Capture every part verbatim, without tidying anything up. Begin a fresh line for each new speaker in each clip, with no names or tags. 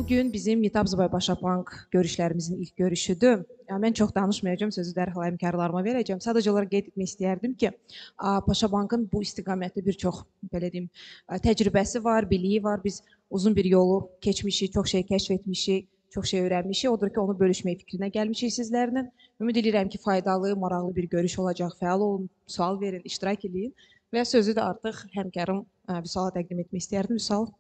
Bugün bizim Mitab Azərbaycan Bank görüşlərimizin ilk görüşüdür. Yəni, mən çox danışmayacağım, sözü dərhal həmkarlarıma verəcəm. Sadəcə olaraq qeyd etmək istəyərdim ki, Paşa Bankın bu istiqamətdə bir çox, belə deyim, təcrübəsi var, biliyi var. Biz uzun bir yolu keçmişik, çox şey kəşf etmişik, çox şey öyrənmişik. Odur ki, onu bölüşmək fikrinə gəlmişik sizlərlə. Ümid edirəm ki, faydalı, maraqlı bir görüş olacaq. Fəal olun, sual verin, iştirak edin. Və sözü də artıq həmkarım Vüsala təqdim etmək istəyərdim. Vüsal.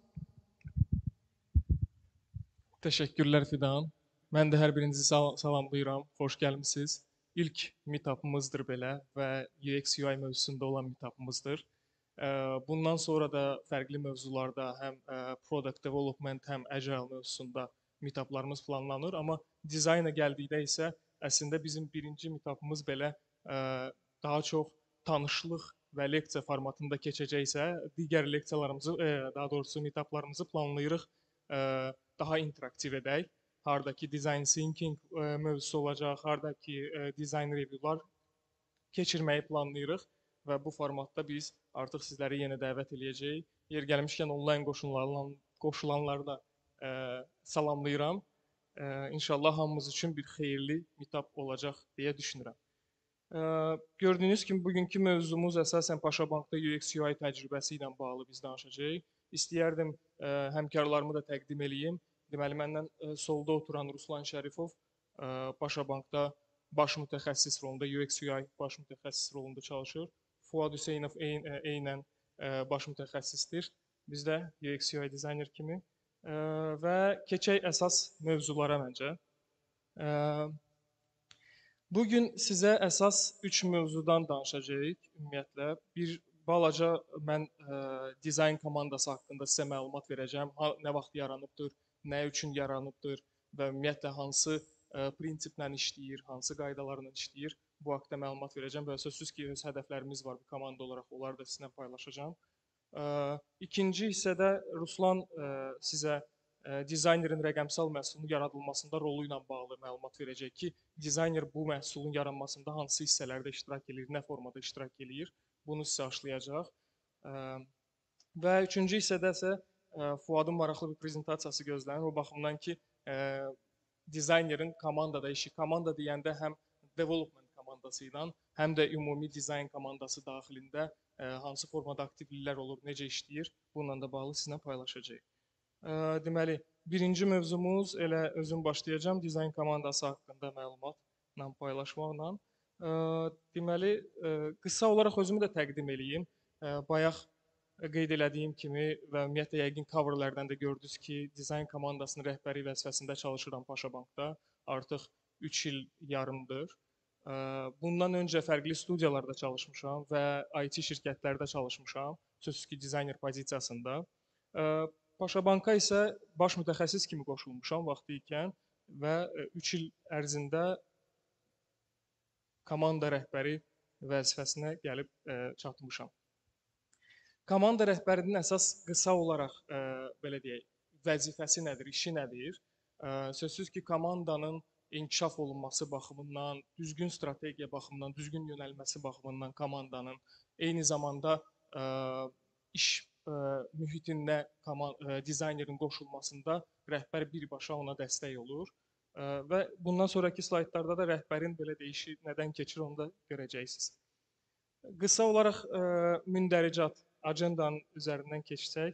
Təşəkkürlər Fidan. Mən də hər birinizi sal salamlayıram. Xoş gəlmisiniz. İlk meetupımızdır belə və U X U I mövzusunda olan meetupımızdır. Bundan sonra da fərqli mövzularda həm product development, həm agile mövzusunda meetuplarımız planlanır. Amma dizayna gəldikdə isə əslində bizim birinci meetupımız belə daha çox tanışlıq və leksiya formatında keçəcəksə, digər leksiyalarımızı, daha doğrusu meetuplarımızı planlayırıq daha interaktiv edək. Hardakı design thinking mövzusu olacaq, hardakı design reviewlar keçirməyi planlayırıq və bu formatda biz artıq sizləri yenə dəvət eləyəcəyik. Yer gəlmişkən onlayn qoşulanları da salamlayıram. İnşallah hamımız üçün bir xeyirli meetup olacaq deyə düşünürəm. Gördüyünüz kimi bugünkü mövzumuz əsasən Paşa Bankda U X U I təcrübəsi ilə bağlı biz danışacağıq. İstəyərdim həmkarlarımı da təqdim eləyim. Deməli, məndən solda oturan Ruslan Şərifov Paşa Bankda baş mütəxəssis rolunda, U X U I baş mütəxəssis rolunda çalışır. Fuad Hüseynov eynən baş mütəxəssisdir. Biz də U X U I dizayner kimi. Və keçək əsas mövzulara məncə. Bugün sizə əsas üç mövzudan danışacağıq ümumiyyətlə. Bir balaca mən dizayn komandası haqqında sizə məlumat verəcəm. Nə vaxt yaranıbdır, nə üçün yaranıbdır və ümumiyyətlə hansı prinsiplə işləyir, hansı qaydalarla işləyir. Bu haqda məlumat verəcəm və sözsüz ki, öz hədəflərimiz var bir komanda olaraq, onları da sizinlə paylaşacağam. İkinci hissədə Ruslan sizə dizaynerin rəqəmsal məhsulun yaradılmasında rolu ilə bağlı məlumat verəcək ki, dizayner bu məhsulun yaranmasında hansı hissələrdə iştirak edir, nə formada iştirak edir, bunu sizə aşlayacaq. Və üçüncü hissədə isə Fuadın maraqlı bir prezentasiyası gözlənir. O baxımdan ki, dizaynerin komandada işi, komanda deyəndə həm development komandası ilə, həm də ümumi dizayn komandası daxilində hansı formada aktivliklər olur, necə işləyir, bununla da bağlı sizinlə paylaşacağıq. Deməli, birinci mövzumuz elə özüm başlayacağam dizayn komandası haqqında məlumatla paylaşmaqla. Deməli, qısa olaraq özümü də təqdim eləyim. Bayaq qeyd elədiyim kimi və ümumiyyətlə yəqin coverlərdən də gördünüz ki, dizayn komandasının rəhbəri vəzifəsində çalışıram Paşa Bankda. Artıq üç il yarımdır. Bundan öncə fərqli studiyalarda çalışmışam və I T şirkətlərdə çalışmışam, sözsüz ki, dizayner pozisiyasında. Paşa Banka isə baş mütəxəssis kimi qoşulmuşam vaxtı ikən və üç il ərzində komanda rəhbəri vəzifəsinə gəlib çatmışam. Komanda rəhbərinin əsas qısa olaraq belə deyək, vəzifəsi nədir, işi nədir? Sözsüz ki, komandanın inkişaf olunması baxımından, düzgün strategiya baxımından, düzgün yönəlməsi baxımından komandanın eyni zamanda iş mühitində dizaynerin qoşulmasında rəhbər birbaşa ona dəstək olur. Və bundan sonraki slaytlarda da rəhbərin belə deyişi nədən keçir, onu da görəcəksiniz. Qısa olaraq mündəricat, agendanın üzərindən keçsək,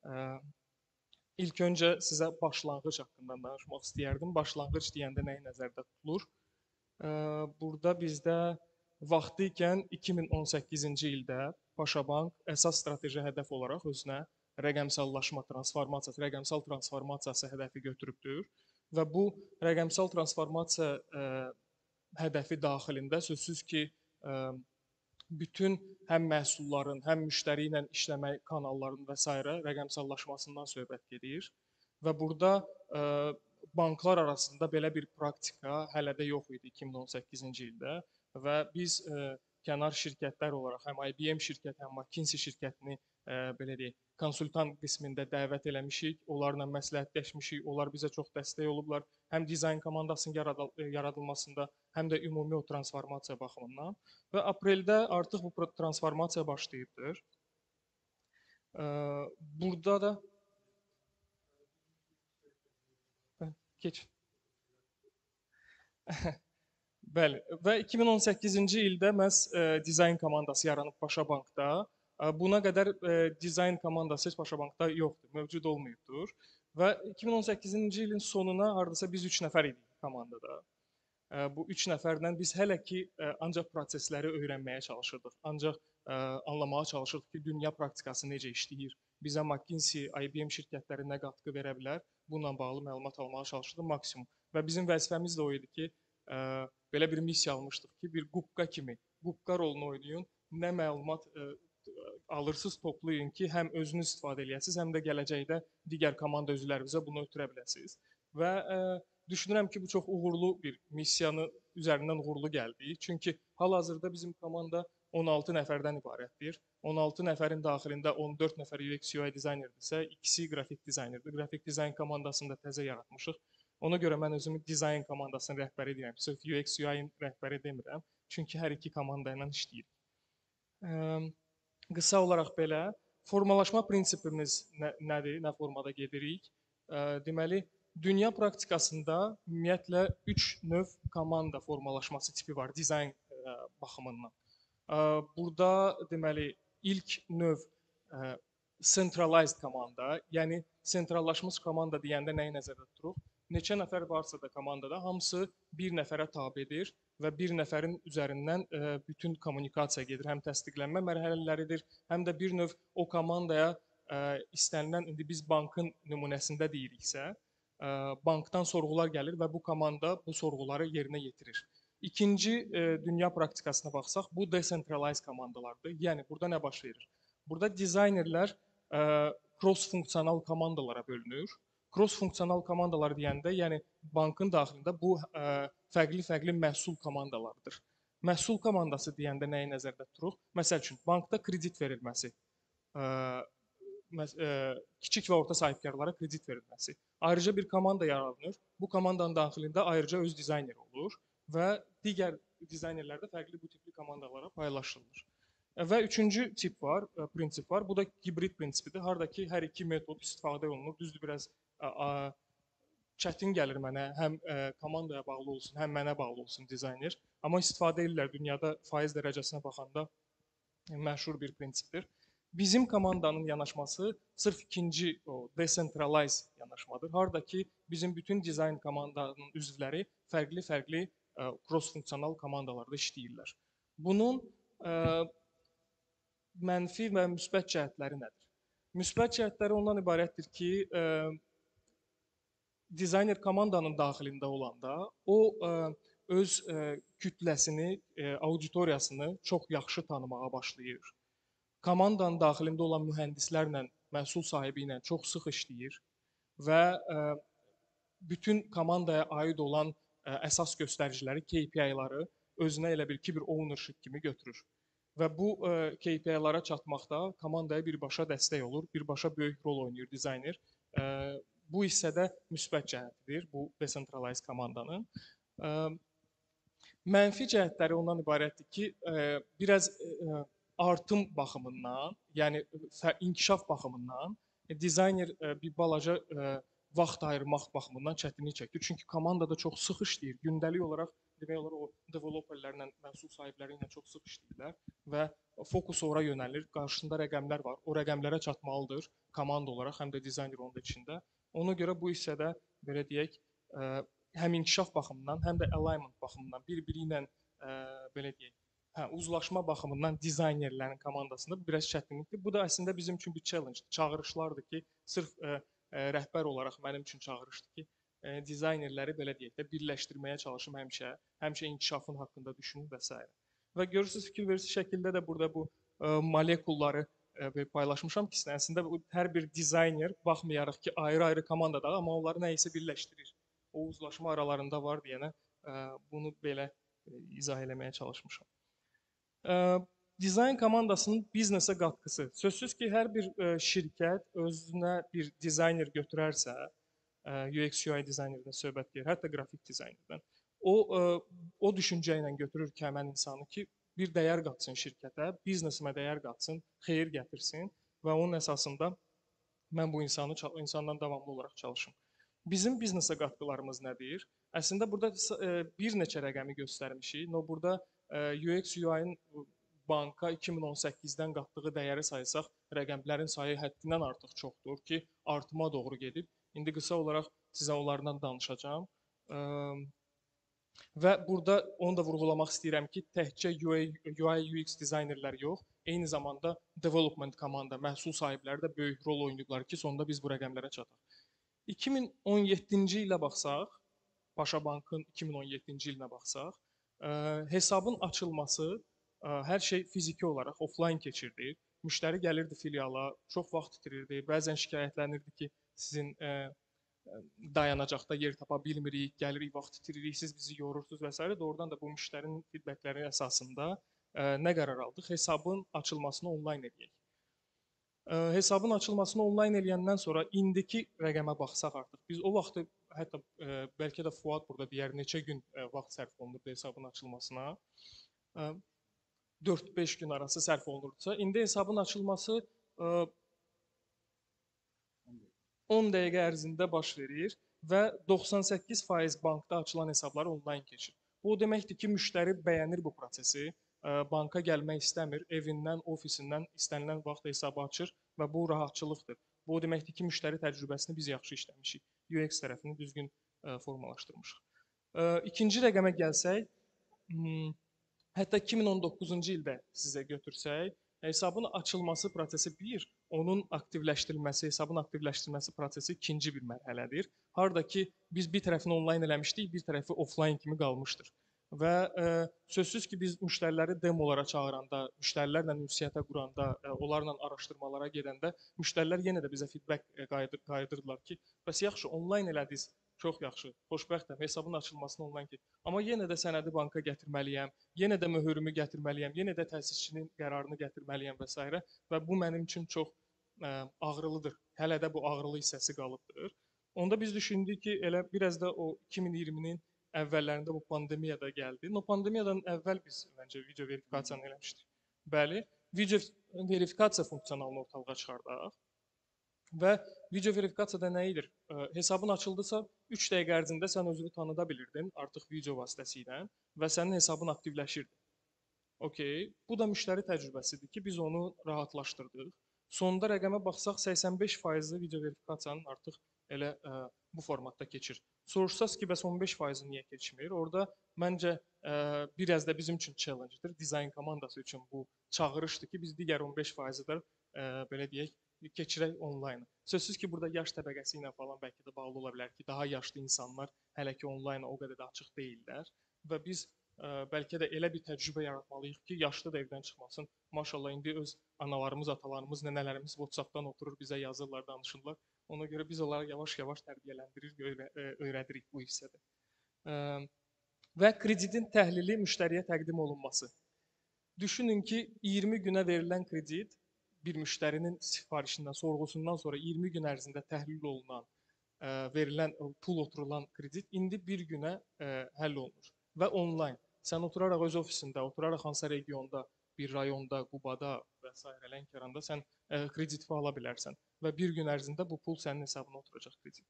ilk öncə sizə başlanğıc haqqında danışmaq istəyərdim. Başlanğıc deyəndə nəyi nəzərdə tutulur? Burada bizdə vaxtı ikən iki min on səkkizinci ildə Paşa Bank əsas strateji hədəf olaraq özünə rəqəmsallaşma transformasiyası, rəqəmsal transformasiyası hədəfi götürübdür. Və bu rəqəmsal transformasiya hədəfi daxilində sözsüz ki, bütün həm məhsulların, həm müştəri ilə işləmək kanallarının və s. rəqəmsallaşmasından söhbət gedir. Və burada banklar arasında belə bir praktika hələ də yox idi iki min on səkkizinci ildə və biz kənar şirkətlər olaraq həm I B M şirkəti, həm McKinsey şirkətini belə deyək, konsultant qismində dəvət eləmişik, onlarla məsləhətləşmişik, onlar bizə çox dəstək olublar, həm dizayn komandasının yaradılmasında, həm də ümumi o transformasiya baxımından. Və apreldə artıq bu transformasiya başlayıbdır. Burada da Keç. Bəli. Və iki min on səkkizinci ildə məhz e, dizayn komandası yaranıb Paşabankda. E, Buna qədər e, dizayn komandası heç Paşabankda yoxdur, mövcud olmayıbdır. Və iki min on səkkizinci ilin sonuna hardasa biz üç nəfər idik komandada. E, Bu üç nəfərlə biz hələ ki e, ancaq prosesləri öyrənməyə çalışırdıq. Ancaq e, anlamağa çalışırdıq ki, dünya praktikası necə işləyir. Bizə McKinsey, I B M şirkətləri nə qatqı verə bilər? Bununla bağlı məlumat almağa çalışırdıq maksimum. Və bizim vəzifəmiz də o idi ki, ə, belə bir missiya almışdıq ki, bir qupqa kimi, qupqa rolunu oynayın, nə məlumat ə, alırsınız, toplayın ki, həm özünüz istifadə eləyəsiniz, həm də gələcəkdə digər komanda üzvlərinizə bunu ötürə biləsiniz. Və ə, düşünürəm ki, bu çox uğurlu bir missiyanı üzərindən uğurlu gəldi. Çünki hal-hazırda bizim komanda on altı nəfərdən ibarətdir. on altı nəfərin daxilində on dörd nəfər U X U I dizaynerdirsə, ikisi qrafik dizaynerdir. Qrafik dizayn komandasını da təzə yaratmışıq. Ona görə mən özümü dizayn komandasının rəhbəri deyirəm. Sırf U X U I-in rəhbəri demirəm. Çünki hər iki komanda ilə işləyirik. Ə, Qısa olaraq belə, formalaşma prinsipimiz nə, nədir, nə formada gedirik? Ə, Deməli, dünya praktikasında ümumiyyətlə üç növ komanda formalaşması tipi var dizayn ə, baxımından. Ə, Burada deməli ilk növ ə, centralized komanda, yəni sentrallaşmış komanda deyəndə nəyi nəzərdə tuturuq? Neçə nəfər varsa da komandada hamısı bir nəfərə tabedir və bir nəfərin üzərindən ə, bütün kommunikasiya gedir. Həm təsdiqlənmə mərhələləridir, həm də bir növ o komandaya ə, istənilən, indi biz bankın nümunəsində deyiriksə, ə, bankdan sorğular gəlir və bu komanda bu sorğuları yerinə yetirir. İkinci e, dünya praktikasına baxsaq, bu decentralized komandalardır. Yəni burada nə baş verir? Burada dizaynerlər e, cross-funksional komandalara bölünür. Cross-funksional komandalar deyəndə, yəni bankın daxilində bu fərqli-fərqli məhsul komandalarıdır. Məhsul komandası deyəndə nəyi nəzərdə tuturuq? Məsəl üçün, bankda kredit verilməsi, ə, ə, kiçik və orta sahibkarlara kredit verilməsi. Ayrıca bir komanda yaranır. Bu komandanın daxilində ayrıca öz dizayneri olur və digər dizaynerlər də fərqli bu tipli komandalara paylaşılır. Və üçüncü tip var, prinsip var. Bu da hibrid prinsipidir. Hardakı hər iki metod istifadə olunur. Düzdür, biraz ə, ə, çətin gəlir mənə, həm ə, komandaya bağlı olsun, həm mənə bağlı olsun dizayner. Amma istifadə edirlər dünyada faiz dərəcəsinə baxanda məşhur bir prinsipdir. Bizim komandanın yanaşması sırf ikinci o decentralized yanaşmadır. Hardakı bizim bütün dizayn komandanın üzvləri fərqli-fərqli cross-funksional komandalarda işləyirlər. Bunun ə, mənfi və müsbət cəhətləri nədir? Müsbət cəhətləri ondan ibarətdir ki, ə, dizayner komandanın daxilində olanda o ə, öz ə, kütləsini, ə, auditoriyasını çox yaxşı tanımağa başlayır. Komandanın daxilində olan mühəndislərlə, məhsul sahibi ilə çox sıx işləyir və ə, bütün komandaya aid olan ə, əsas göstəriciləri, K P I-ları özünə elə bil ki, bir ownership kimi götürür. Və bu ə, K P I-lara çatmaqda komandaya birbaşa dəstək olur, birbaşa böyük rol oynayır dizayner. Ə, bu hissədə müsbət cəhətidir bu decentralized komandanın. Ə, mənfi cəhətləri ondan ibarətdir ki, ə, biraz ə, artım baxımından, yəni inkişaf baxımından dizayner ə, bir balaca ə, vaxt ayırmaq baxımından çətinlik çəkir. Çünki komandada çox sıx işləyir. Gündəlik olaraq demək olar o developerlərlə, məhsul sahibləri ilə çox sıx işləyirlər və fokus ora yönəlir. Qarşısında rəqəmlər var. O rəqəmlərə çatmalıdır komanda olaraq, həm də dizayner onun da içində. Ona görə bu hissədə belə deyək, ə, həm inkişaf baxımından, həm də alignment baxımından bir-biri ilə ə, belə deyək, hə, uzlaşma baxımından dizaynerlərin komandasında biraz çətinlikdir. Bu da əslində bizim üçün bir challenge, çağırışlardır ki, sırf ə, ə, rəhbər olaraq mənim üçün çağırışdır ki, ə, dizaynerləri belə deyək də birləşdirməyə çalışım həmişə, həmişə inkişafın haqqında düşünüm və s. Və görürsüz, fikir verirsiniz şəkildə də burada bu ə, molekulları ə, paylaşmışam ki, əslində bu hər bir dizayner baxmayaraq ki, ayrı-ayrı komandada, amma onları nə isə birləşdirir. O uzlaşma aralarında var deyənə ə, bunu belə ə, izah eləməyə çalışmışam. Ə, Dizayn komandasının biznesə qatqısı. Sözsüz ki, hər bir ə, şirkət özünə bir dizayner götürərsə, ə, U X U I dizaynerindən söhbət gedir, hətta qrafik dizaynerdən. O ə, o düşüncə ilə götürür ki, həmin insanı ki, bir dəyər qatsın şirkətə, biznesimə dəyər qatsın, xeyir gətirsin və onun əsasında mən bu insanı insandan davamlı olaraq çalışım. Bizim biznesə qatqılarımız nədir? Əslində burada e, bir neçə rəqəmi göstərmişik. No burada e, U X U I-ın banka iki min on səkkizdən qatdığı dəyəri saysaq, rəqəmlərin sayı həddindən artıq çoxdur ki, artıma doğru gedib. İndi qısa olaraq sizə onlardan danışacağam. E, və burada onu da vurğulamaq istəyirəm ki, təkcə U I U X dizaynerlər yox, eyni zamanda development komanda, məhsul sahibləri də böyük rol oynayıblar ki, sonunda biz bu rəqəmlərə çataq. iki min on yeddinci ilə baxsaq, Paşa Bankın iki min on yeddinci ilinə baxsaq, ə, hesabın açılması ə, hər şey fiziki olaraq offline keçirdi. Müştəri gəlirdi filiala, çox vaxt itirirdi, bəzən şikayətlənirdi ki, sizin ə, dayanacaqda yer tapa bilmirik, gəlirik, vaxt itiririk, siz bizi yorursunuz və s. Doğrudan da bu müştərinin feedbackləri əsasında ə, nə qərar aldıq? Hesabın açılmasını onlayn edək. Ə, hesabın açılmasını onlayn edəndən sonra indiki rəqəmə baxsaq artıq, biz o vaxtı hətta ə, bəlkə də Fuad burada deyər neçə gün ə, vaxt sərf olunurdu hesabın açılmasına. Ə, dörd beş gün arası sərf olunurdusa, indi hesabın açılması ə, on dəqiqə ərzində baş verir və doxsan səkkiz faiz bankda açılan hesablar onlayn keçir. Bu o deməkdir ki, müştəri bəyənir bu prosesi, banka gəlmək istəmir, evindən, ofisindən istənilən vaxt hesabı açır və bu rahatçılıqdır. Bu o deməkdir ki, müştəri təcrübəsini biz yaxşı işləmişik, U X tərəfini düzgün formalaşdırmışıq. İkinci rəqəmə gəlsək, hətta iki min on doqquzuncu ildə sizə götürsək, hesabın açılması prosesi bir, onun aktivləşdirilməsi, hesabın aktivləşdirilməsi prosesi ikinci bir mərhələdir. Harda ki, biz bir tərəfini onlayn eləmişdik, bir tərəfi offlayn kimi qalmışdır. Və ə, sözsüz ki, biz müştəriləri demolara çağıranda, müştərilərlə ünsiyyətə quranda, ə, onlarla araşdırmalara gedəndə, müştərilər yenə də bizə feedback qaydır, qayıdırdılar ki, bəs yaxşı, onlayn elədiniz, çox yaxşı, xoşbəxtəm, hesabın açılmasını onlayn ki. Amma yenə də sənədi banka gətirməliyəm, yenə də möhürümü gətirməliyəm, yenə də təsisçinin qərarını gətirməliyəm və s. Və bu mənim üçün çox ə, ağrılıdır. Hələ də bu ağrılı hissəsi qalıbdır. Onda biz düşündük ki, elə biraz da o iki min iyirminin əvvəllərində bu pandemiya da gəldi. O pandemiyadan əvvəl biz məncə video verifikasiyanı eləmişdik. Bəli, video verifikasiya funksiyanalını ortalığa çıxardaq. Və video verifikasiyada nə edir? Ə, hesabın açıldısa, üç dəqiqə ərzində sən özünü tanıda bilirdin artıq video vasitəsilə və sənin hesabın aktivləşirdi. Okay. Bu da müştəri təcrübəsidir ki, biz onu rahatlaşdırdıq. Sonda rəqəmə baxsaq, səksən beş faizli video verifikasiyanın artıq elə ə, bu formatda keçir. Soruşsaz ki, bəs on beş faizi niyə keçmir? Orada məncə ə, biraz da bizim üçün challenge-dir. Dizayn komandası üçün bu çağırışdır ki, biz digər on beş faizi də ə, belə deyək, keçirək onlayn. Sözsüz ki, burada yaş təbəqəsi ilə falan bəlkə də bağlı ola bilər ki, daha yaşlı insanlar hələ ki onlayn o qədər də açıq deyillər və biz ə, bəlkə də elə bir təcrübə yaratmalıyıq ki, yaşlı da evdən çıxmasın. Maşallah indi öz analarımız, atalarımız, nənələrimiz WhatsApp-dan oturur, bizə yazırlar, danışırlar. Ona görə biz onları yavaş-yavaş tərbiyələndirir, öyrədirik bu hissədə. Ə, və kreditin təhlili müştəriyə təqdim olunması. Düşünün ki, iyirmi günə verilən kredit bir müştərinin sifarişindən, sorğusundan sonra iyirmi gün ərzində təhlil olunan, ə, verilən, pul oturulan kredit indi bir günə ə, həll olunur və onlayn. Sən oturaraq öz ofisində, oturaraq hansısa regionda, bir rayonda, Qubada və s. Lənkəranda sən ə, krediti ala bilərsən və bir gün ərzində bu pul sənin hesabına oturacaq kredit.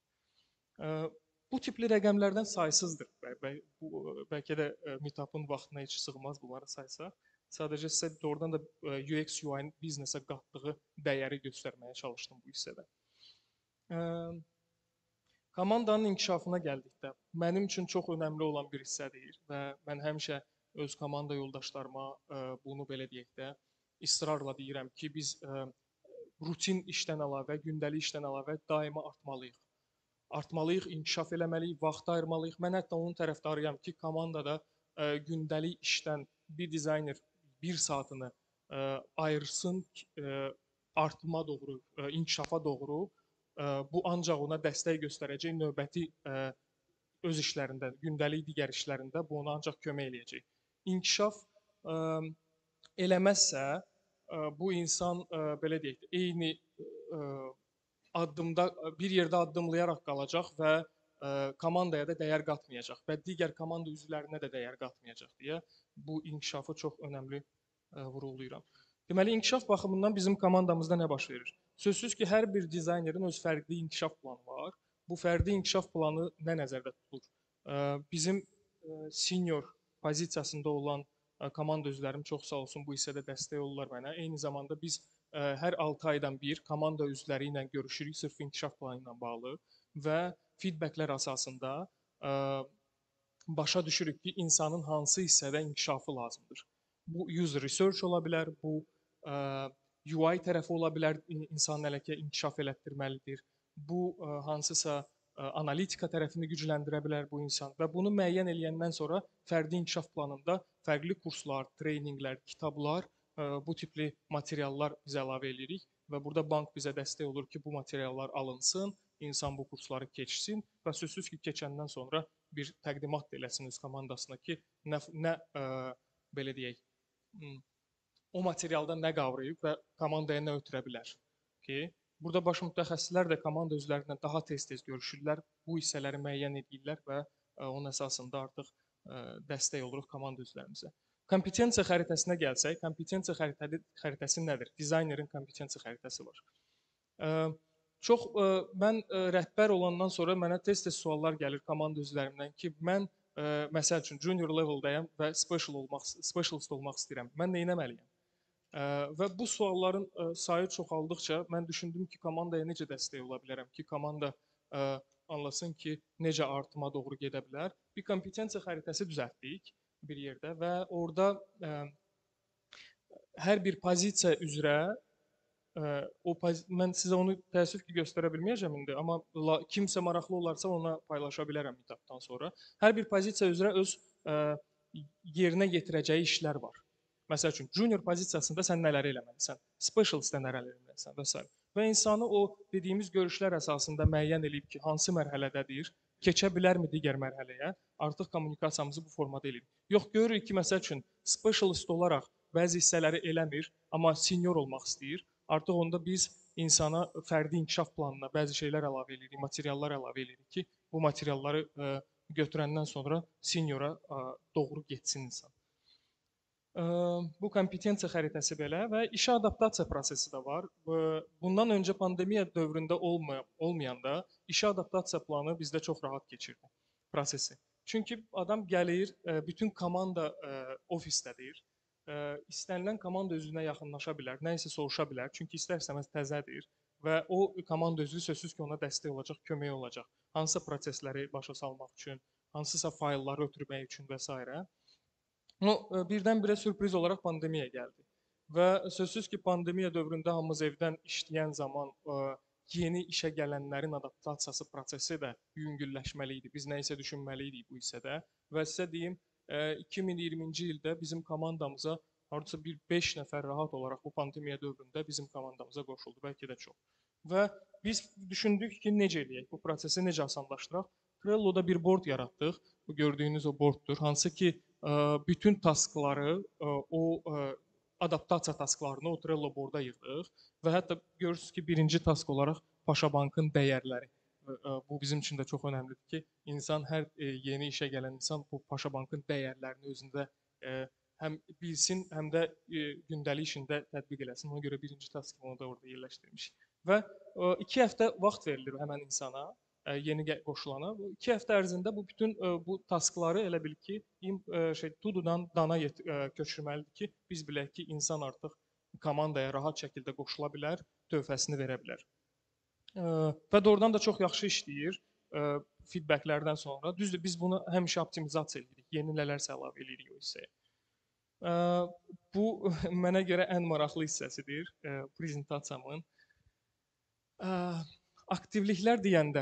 Ə, bu tipli rəqəmlərdən saysızdır. Bə bə bu, bəlkə də ə, meetup'ın vaxtına heç sığmaz bunları saysaq. Sadəcə sizə doğrudan da U X U I-nin biznesə qatdığı dəyəri göstərməyə çalışdım bu hissədə. Ə, komandanın inkişafına gəldikdə, mənim üçün çox önəmli olan bir hissədir və mən həmişə öz komanda yoldaşlarıma ə, bunu belə deyək də, israrla deyirəm ki, biz ə, rutin işdən əlavə, gündəlik işdən əlavə daima artmalıyıq. Artmalıyıq, inkişaf eləməliyik, vaxt ayırmalıyıq. Mən hətta onun tərəfdarıyam ki, komandada ə, gündəlik işdən bir dizayner bir saatını ə, ayırsın ə, artma doğru, ə, inkişafa doğru. Ə, bu ancaq ona dəstək göstərəcək növbəti ə, öz işlərində, gündəlik digər işlərində bu ona ancaq kömək eləyəcək. İnkişaf ə, eləməzsə, ə, bu insan ə, belə deyək, eyni ə, addımda, bir yerdə addımlayaraq qalacaq və ə, komandaya da dəyər qatmayacaq və digər komanda üzvlərinə də dəyər qatmayacaq deyə bu inkişafı çox önəmli ə, vurğulayıram. Deməli, inkişaf baxımından bizim komandamızda nə baş verir? Sözsüz ki, hər bir dizaynerin öz fərqli inkişaf planı var. bu fərdi inkişaf planı nə nəzərdə tutulur? Ə, Bizim ə, senior pozisiyasında olan ə, komanda üzvlərim çox sağ olsun bu hissədə dəstək olurlar mənə. Eyni zamanda biz ə, hər altı aydan bir komanda üzvləri ilə görüşürük sırf inkişaf planı ilə bağlı və feedbacklər əsasında ə, başa düşürük ki, insanın hansı hissədə inkişafı lazımdır. Bu user research ola bilər, bu ə, U I tərəfi ola bilər, insanın elə ki inkişaf elətdirməlidir. Bu ə, hansısa ə, analitika tərəfini gücləndirə bilər bu insan və bunu müəyyən eləyəndən sonra fərdi inkişaf planında fərqli kurslar, treyninqlər, kitablar, ə, bu tipli materiallar biz əlavə edirik və burada bank bizə dəstək olur ki, bu materiallar alınsın, insan bu kursları keçsin və sözsüz ki, keçəndən sonra bir təqdimat da eləsin öz komandasına ki, nə, nə ə, belə deyək, o materialda nə qavrayıb və komandaya nə ötürə bilər ki, burada baş mütəxəssislər də komanda üzvlərindən daha tez-tez görüşürlər, bu hissələri müəyyən edirlər və ə, onun əsasında artıq ə, dəstək oluruq komanda üzvlərimizə. Kompetensiya xəritəsinə gəlsək, kompetensiya xəritəsi, xəritəsi nədir? Dizaynerin kompetensiya xəritəsi var. Ə, Çox ə, mən ə, rəhbər olandan sonra mənə tez-tez suallar gəlir komanda üzvlərimdən ki, mən ə, məsəl üçün junior leveldayam və special olmaq, specialist olmaq istəyirəm. Mən nə etməliyəm? Ə, və bu sualların ə, sayı çoxaldıqca mən düşündüm ki, komandaya necə dəstək ola bilərəm ki, komanda ə, anlasın ki, necə artıma doğru gedə bilər. Bir kompetensiya xəritəsi düzəltdik bir yerdə və orada ə, hər bir pozisiya üzrə o mən sizə onu təəssüf ki göstərə bilməyəcəm indi, amma la, kimsə maraqlı olarsa ona paylaşa bilərəm etapdan sonra. Hər bir pozisiya üzrə öz ə, yerinə yetirəcəyi işlər var. Məsəl üçün junior pozisiyasında sən nələri eləməlisən, specialistdə nələri eləməlisən və s. Və insanı o dediyimiz görüşlər əsasında müəyyən edib ki, hansı mərhələdədir, keçə bilərmi digər mərhələyə, artıq kommunikasiyamızı bu formada edirik. Yox, görürük ki, məsəl üçün specialist olaraq bəzi hissələri eləmir, amma senior olmaq istəyir. Artıq onda biz insana fərdi inkişaf planına bəzi şeylər əlavə edirik, materiallar əlavə edirik ki, bu materialları ə, götürəndən sonra seniora ə, doğru getsin insan. Ə, bu kompetensiya xəritəsi belə və işə adaptasiya prosesi də var. Bundan öncə pandemiya dövründə olmay olmayanda işə adaptasiya planı bizdə çox rahat keçirdi prosesi. Çünki adam gəlir, ə, bütün komanda ə, ofisdədir. Ə, istənilən komanda üzvünə yaxınlaşa bilər, nə isə soruşa bilər. Çünki istər-istəməz təzədir və o komanda üzvü sözsüz ki, ona dəstək olacaq, kömək olacaq. Hansısa prosesləri başa salmaq üçün, hansısa faylları ötürmək üçün və s. No, birdən-birə sürpriz olaraq pandemiya gəldi. Və sözsüz ki, pandemiya dövründə hamımız evdən işləyən zaman ə, yeni işə gələnlərin adaptasiyası prosesi də yüngülləşməli idi. Biz nə isə düşünməli idik bu hissədə və sizə deyim, iki min iyirminci ildə bizim komandamıza hardasa bir beş nəfər rahat olaraq bu pandemiya dövründə bizim komandamıza qoşuldu, bəlkə də çox. Və biz düşündük ki, necə eləyək, bu prosesi necə asanlaşdıraq? Trello-da bir board yaratdıq. Bu gördüyünüz o boarddur. Hansı ki, bütün taskları, o adaptasiya tasklarını o Trello boarda yığdıq və hətta görürsünüz ki, birinci task olaraq Paşa Bankın dəyərləri. Bu bizim üçün də çox önəmlidir ki, insan hər yeni işə gələn insan bu Paşa Bankın dəyərlərini özündə həm bilsin, həm də gündəlik işində tətbiq eləsin. Ona görə birinci task onu da orada yerləşdirmişik. Və iki həftə vaxt verilir həmən insana, yeni qoşulana. iki həftə ərzində bu bütün bu taskları elə bil ki, şey to-do'dan dana köçürməlidir ki, biz bilək ki, insan artıq komandaya rahat şəkildə qoşula bilər, tövhəsini verə bilər. Və doğrudan da çox yaxşı işləyir feedbacklərdən sonra. Düzdür, biz bunu həmişə optimizasiya edirik, yeni nələrsə əlavə edirik o hissəyə. Bu mənə görə ən maraqlı hissəsidir prezentasiyamın. Aktivliklər deyəndə,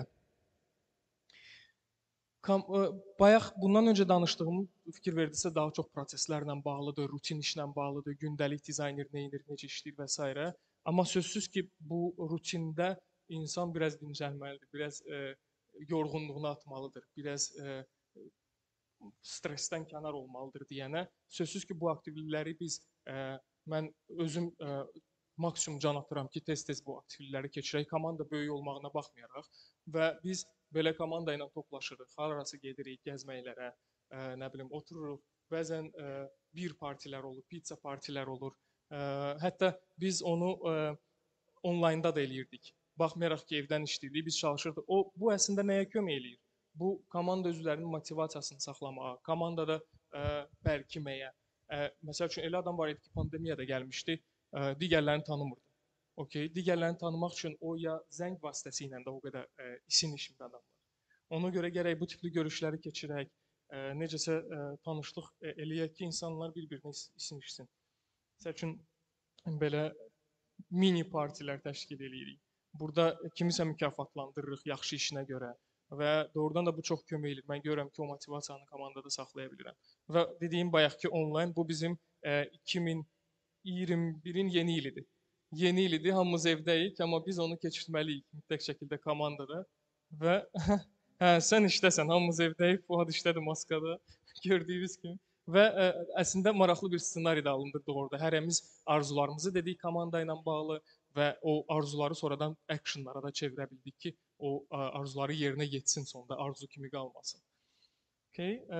bayaq bundan öncə danışdığım fikir verdisə daha çox proseslərlə bağlıdır, rutin işlə bağlıdır, gündəlik dizayner nə edir, necə işləyir və s. Amma sözsüz ki, bu rutində insan biraz dincəlməlidir, biraz e, yorğunluğunu atmalıdır, biraz e, stressdən kənar olmalıdır deyənə, sözsüz ki, bu aktivlikləri biz, e, mən özüm e, maksimum can atıram ki, tez-tez bu aktivlikləri keçirək, komanda böyük olmağına baxmayaraq və biz belə komanda ilə toplaşırıq, harası gedirik gəzməklərə, e, nə bilim, otururuq, bəzən e, bir partilər olur, pizza partilər olur, e, hətta biz onu e, onlaynda da eləyirdik. baxmayaraq ki, evdən işləyirik, biz çalışırdıq. O bu əslində nəyə kömək eləyir? Bu komanda üzvlərinin motivasiyasını saxlamağa, komandada ə, bərkiməyə. Ə, məsəl üçün elə adam var idi ki, pandemiyada gəlmişdi, ə, digərlərini tanımırdı. Okay, digərlərini tanımaq üçün o ya zəng vasitəsilə də o qədər ə, isinişmir adamlar. Ona görə gərək bu tipli görüşləri keçirək, ə, necəsə ə, tanışlıq ə, eləyək ki, insanlar bir-birinə isinişsin. Məsəl üçün belə mini partilər təşkil edirik. Burada kimisə mükafatlandırırıq yaxşı işinə görə və doğrudan da bu çox kömək edir. Mən görürəm ki, o motivasiyanı komandada saxlaya bilirəm. Və dediyim bayaqki onlayn bu bizim ə, iki min iyirmi birin yeni ilidir. Yeni ilidir, hamımız evdəyik, amma biz onu keçirməliyik mütləq şəkildə komandada və hə, sən işdəsən, hamımız evdəyik, Fuad işdədir Moskvada, gördüyünüz kimi. Və ə, əslində maraqlı bir ssenari də alındırdı orada. Hərəmiz arzularımızı dedik komanda ilə bağlı və o arzuları sonradan actionlara da çevirə bildik ki, o ə, arzuları yerinə yetsin sonda, arzu kimi qalmasın. Okay, ə,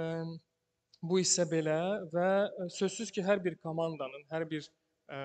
bu isə belə və sözsüz ki, hər bir komandanın, hər bir ə,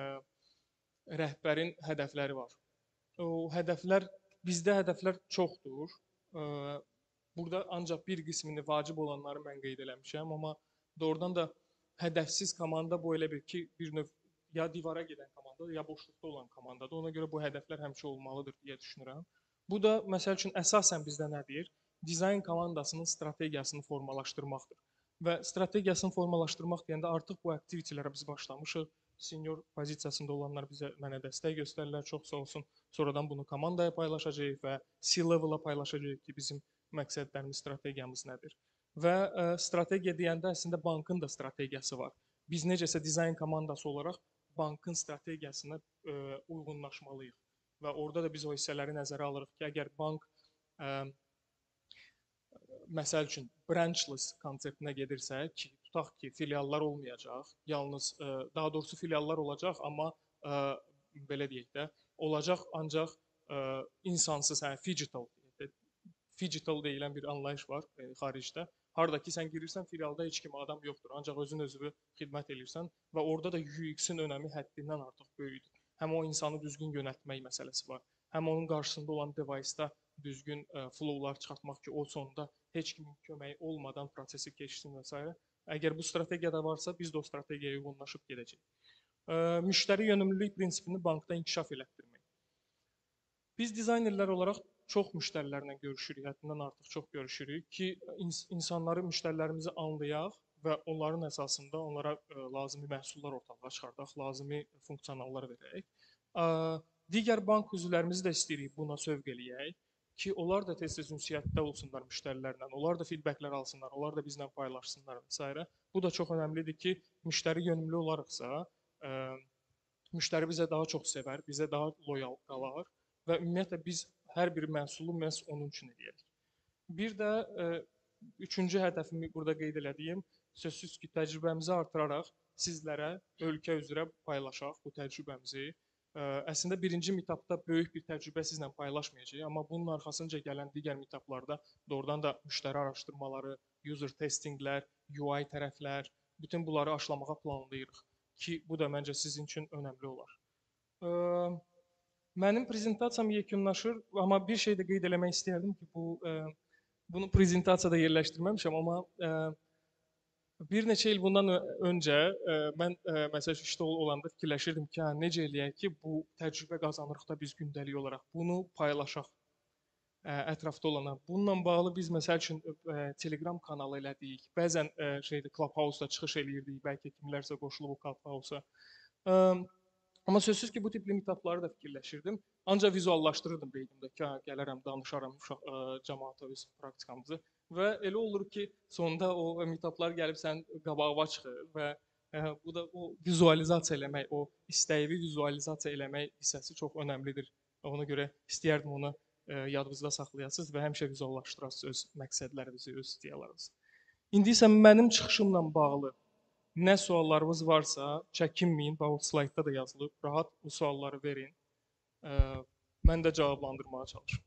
rəhbərin hədəfləri var. O hədəflər, bizdə hədəflər çoxdur. Ə, burada ancaq bir qismini vacib olanları mən qeyd eləmişəm, amma doğrudan da hədəfsiz komanda bu elə bir ki, bir növ ya divara gedən komandadır, ya boşluqda olan komandadır. Ona görə bu hədəflər həmişə olmalıdır deyə düşünürəm. Bu da məsəl üçün əsasən bizdə nədir? Dizayn komandasının strategiyasını formalaşdırmaqdır. Və strategiyasını formalaşdırmaq deyəndə artıq bu aktivitelərə biz başlamışıq. Senior pozisiyasında olanlar bizə mənə dəstək göstərirlər, çox sağ olsun. Sonradan bunu komandaya paylaşacağıq və C-level-a paylaşacağıq ki, bizim məqsədlərimiz, strategiyamız nədir. Və ə, strategiya deyəndə əslində bankın da strategiyası var. Biz necəsə dizayn komandası olaraq bankın strategiyasına ə, uyğunlaşmalıyıq. Və orada da biz o hissələri nəzərə alırıq ki, əgər bank ə, məsəl üçün branchless konseptinə gedirsə ki, tutaq ki, filiallar olmayacaq, yalnız ə, daha doğrusu filiallar olacaq, amma ə, belə deyək də, olacaq ancaq ə, insansız, hə, digital digital deyilən bir anlayış var e, xaricdə. Harda ki, sən girirsən, filialda heç kim adam yoxdur, ancaq özün özünə xidmət edirsən və orada da U X-in önəmi həddindən artıq böyükdür. Həm o insanı düzgün yönəltmək məsələsi var, həm onun qarşısında olan device-da düzgün ə, flow-lar çıxartmaq ki, o sonda heç kimin köməyi olmadan prosesi keçsin və s. Əgər bu strategiyada varsa, biz də o strategiyaya uyğunlaşıb gedəcəyik. Ə, müştəri yönümlülük prinsipini bankda inkişaf elətdirmək. Biz dizaynerlər olaraq çox müştərilərlə görüşürük, həddindən artıq çox görüşürük ki, ins insanları, müştərilərimizi anlayaq və onların əsasında onlara ə, lazımi məhsullar ortalığa çıxardaq, lazımi funksionallar verək. Ə, digər bank üzvlərimizi də istəyirik buna sövq eləyək ki, onlar da tez-tez ünsiyyətdə olsunlar müştərilərlə, onlar da feedbacklər alsınlar, onlar da bizlə paylaşsınlar və s. Bu da çox önəmlidir ki, müştəri yönümlü olaraqsa, ə, müştəri bizə daha çox sevər, bizə daha loyal qalar və ümumiyyətlə biz hər bir məhsulu məhz onun üçün eləyək. Bir də ə, üçüncü hədəfimi burada qeyd elədiyim, sözsüz ki, təcrübəmizi artıraraq sizlərə ölkə üzrə paylaşaq bu təcrübəmizi. Ə, əslində birinci meetapda böyük bir təcrübə sizlə paylaşmayacağıq, amma bunun arxasınca gələn digər meetaplarda doğrudan da müştəri araşdırmaları, user testinglər, U I tərəflər, bütün bunları aşlamağa planlayırıq ki, bu da məncə sizin üçün önəmli olar. Ə, Mənim prezentasiyam yekunlaşır, amma bir şey də qeyd eləmək istəyərdim ki, bu ə, bunu prezentasiyada yerləşdirməmişəm, amma ə, bir neçə il bundan öncə ə, mən ə, məsəl üçün işdə olanda fikirləşirdim ki, hə, necə eləyək ki, bu təcrübə qazanırıq da biz gündəlik olaraq bunu paylaşaq ə, ətrafda olana. Bununla bağlı biz məsəl üçün ə, Telegram kanalı elədik. Bəzən ə, şeydə Clubhouse-da çıxış eləyirdik, bəlkə kimlərsə qoşulub o Clubhouse-a. Amma sözsüz ki, bu tipli meetapları da fikirləşirdim. Ancaq vizuallaşdırırdım beynimdə ki, hə, gələrəm, danışaram uşaq, ə, cəmaata öz praktikamızı və elə olur ki, sonda o meetaplar gəlib sənin qabağına çıxır və ə, bu da o vizualizasiya eləmək, o istəyi vizualizasiya eləmək hissəsi çox önəmlidir. Ona görə istəyərdim onu ə, yadınızda saxlayasınız və həmişə vizuallaşdırasınız öz məqsədlərinizi, öz ideyalarınızı. İndi isə mənim çıxışımla bağlı nə suallarınız varsa, çəkinməyin, bax slaydda da yazılıb, rahat bu sualları verin. Ə, mən də cavablandırmağa çalışıram.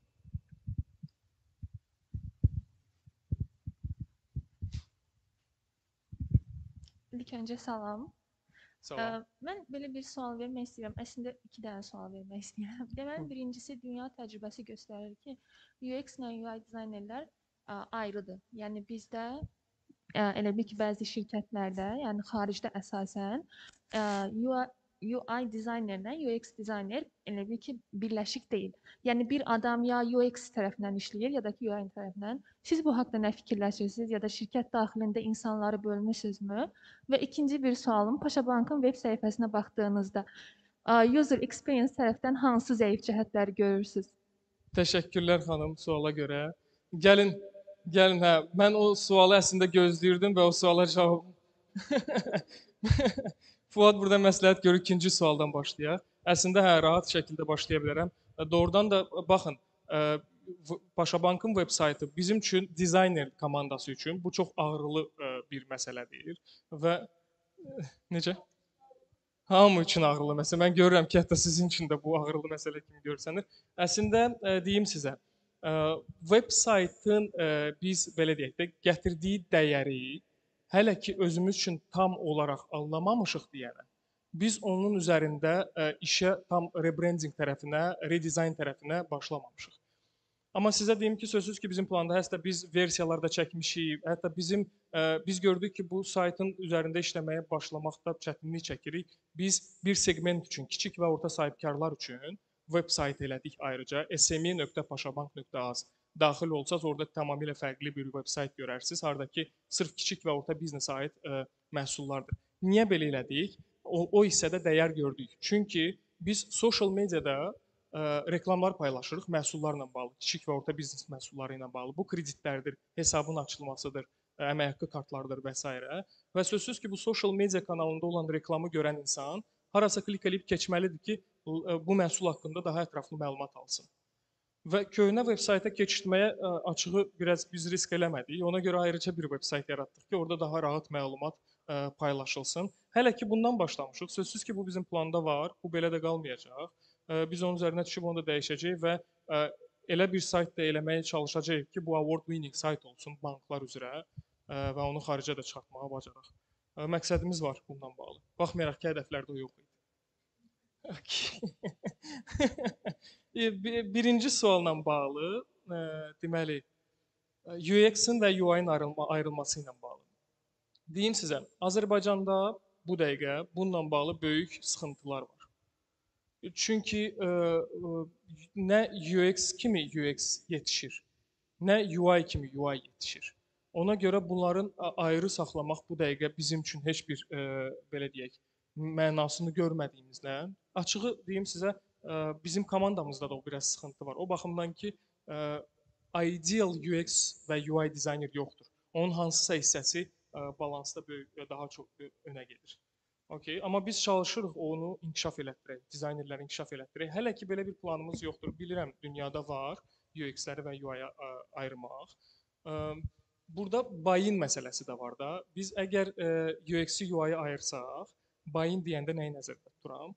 İlk öncə salam.
Salam.
Mən belə bir sual vermək istəyirəm. Əslində iki dənə sual vermək istəyirəm. Deməli, birincisi dünya təcrübəsi göstərir ki, U X ilə U I dizaynerlər ə, ayrıdır. Yəni bizdə ə, elə bil ki, bəzi şirkətlərdə, yəni xaricdə əsasən ə, U I U I dizaynerlə U X dizayner elə bil ki, birləşik deyil. Yəni bir adam ya U X tərəfindən işləyir, ya da ki, U I tərəfindən. Siz bu haqqda nə fikirləşirsiniz, ya da şirkət daxilində insanları bölmüsünüzmü? Və ikinci bir sualım, Paşa Bankın veb səhifəsinə baxdığınızda ə, user experience tərəfdən hansı zəif cəhətləri görürsüz?
Təşəkkürlər xanım suala görə. Gəlin, gəlin hə, mən o sualı əslində gözləyirdim və o suala cavab Fuad burada məsləhət görür ikinci sualdan başlayaq. Əslində hə, rahat şəkildə başlaya bilərəm. Doğrudan da baxın, ə, Paşa Bankın veb saytı bizim üçün dizayner komandası üçün bu çox ağrılı ə, bir məsələdir və necə? Hamı üçün ağrılı məsələ. Mən görürəm ki, hətta sizin üçün də bu ağrılı məsələ kimi görsənir. Əslində ə, deyim sizə, ə, veb saytın ə, biz belə deyək də gətirdiyi dəyəri hələ ki özümüz üçün tam olaraq anlamamışıq deyənə, biz onun üzərində ə, işə tam rebranding tərəfinə, redesign tərəfinə başlamamışıq. Amma sizə deyim ki, sözsüz ki, bizim planda hətta biz versiyalarda çəkmişik, hətta bizim ə, biz gördük ki, bu saytın üzərində işləməyə başlamaqda çətinlik çəkirik. Biz bir segment üçün, kiçik və orta sahibkarlar üçün veb sayt elədik ayrıca sme nöqtə paşabank nöqtə az. Daxil olsaz orada tamamilə fərqli bir veb sayt görərsiniz, hardakı sırf kiçik və orta biznesə aid ə, məhsullardır. Niyə belə elədik? O, o hissədə dəyər gördük. Çünki biz social mediada ə, reklamlar paylaşırıq məhsullarla bağlı, kiçik və orta biznes məhsulları ilə bağlı. Bu kreditlərdir, hesabın açılmasıdır, əmək haqqı kartlarıdır və s. Və sözsüz ki, bu social media kanalında olan reklamı görən insan harasa klik edib keçməlidir ki, bu məhsul haqqında daha ətraflı məlumat alsın. Və köhnə veb sayta keçirtməyə ə, açığı biraz biz risk eləmədik. Ona görə ayrıca bir veb sayt yaratdıq ki, orada daha rahat məlumat ə, paylaşılsın. Hələ ki bundan başlamışıq. Sözsüz ki, bu bizim planda var. Bu belə də qalmayacaq. Ə, biz onun üzərinə düşüb onu da dəyişəcəyik və ə, elə bir sayt da eləməyə çalışacağıq ki, bu award winning sayt olsun banklar üzrə ə, və onu xaricə də çıxartmağa bacaraq. Ə, məqsədimiz var bundan bağlı. Baxmayaraq ki, hədəflərdə o yox idi. Birinci sualla bağlı, ə, deməli, U X-in və U I-in ayrılma, ayrılması ilə bağlı. Deyim sizə, Azərbaycanda bu dəqiqə bununla bağlı böyük sıxıntılar var. Çünki ə, ə, nə U X kimi U X yetişir, nə U I kimi U I yetişir. Ona görə bunların ayrı saxlamaq bu dəqiqə bizim üçün heç bir ə, belə deyək, mənasını görmədiyimizdən, açığı deyim sizə, bizim komandamızda da o biraz sıxıntı var. O baxımdan ki, ideal U X və U I dizayner yoxdur. Onun hansısa hissəsi balansda böyük, daha çox önə gedir. Okay. Amma biz çalışırıq onu inkişaf elətdirək, dizaynerləri inkişaf elətdirək. Hələ ki belə bir planımız yoxdur. Bilirəm, dünyada var U X-ləri və U I-yə ayırmaq. Burada buy-in məsələsi də var da. Biz əgər U X-i U I-yə ayırsaq, buy-in deyəndə nəyi nəzərdə tuturam?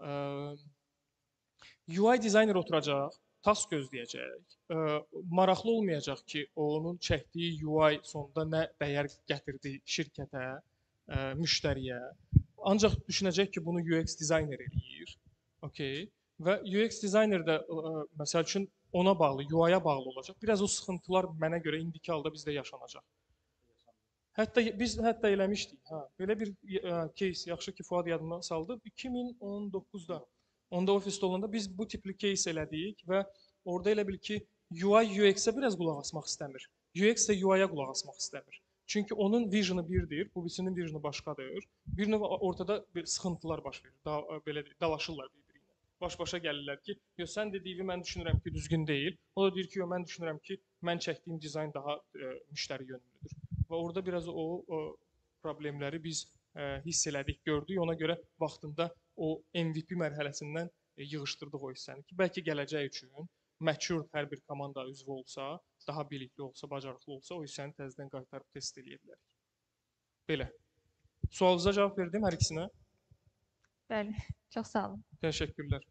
U I dizayner oturacaq, task gözləyəcək, maraqlı olmayacaq ki, onun çəkdiyi U I sonunda nə dəyər gətirdi şirkətə, müştəriyə. Ancaq düşünəcək ki, bunu U X dizayner eləyir. Okay. Və U X dizayner də məsəl üçün ona bağlı, U I-ya bağlı olacaq. Biraz o sıxıntılar mənə görə indiki halda bizdə yaşanacaq. Hətta biz hətta eləmişdik. Hə, belə bir ə, case, yaxşı ki, Fuad yadımdan saldı. iki min on doqquzda onda ofisdə olanda biz bu tipli case elədik və orada elə bil ki, U I U X-ə biraz qulaq asmaq istəmir. U X də U I-ya qulaq asmaq istəmir. Çünki onun vizyonu birdir, bu birisinin vizyonu başqadır. Bir növ ortada bir sıxıntılar baş verir. Da, belə deyil, dalaşırlar bir-biri ilə. Baş-başa gəlirlər ki, yo sən dediyi mən düşünürəm ki, düzgün deyil. O da deyir ki, yo mən düşünürəm ki, mən çəkdiyim dizayn daha ə, müştəri yönümlüdür. Və orada biraz o, o problemləri biz ə, hiss elədik, gördük. Ona görə vaxtında o M V P mərhələsindən ə, yığışdırdıq o hissəni ki, bəlkə gələcək üçün mature hər bir komanda üzvü olsa, daha bilikli olsa, bacarıqlı olsa, o hissəni təzədən qaytarıb test eləyə bilərik. Belə. Sualınıza cavab verdim hər ikisinə?
Bəli, çox sağ olun.
Təşəkkürlər.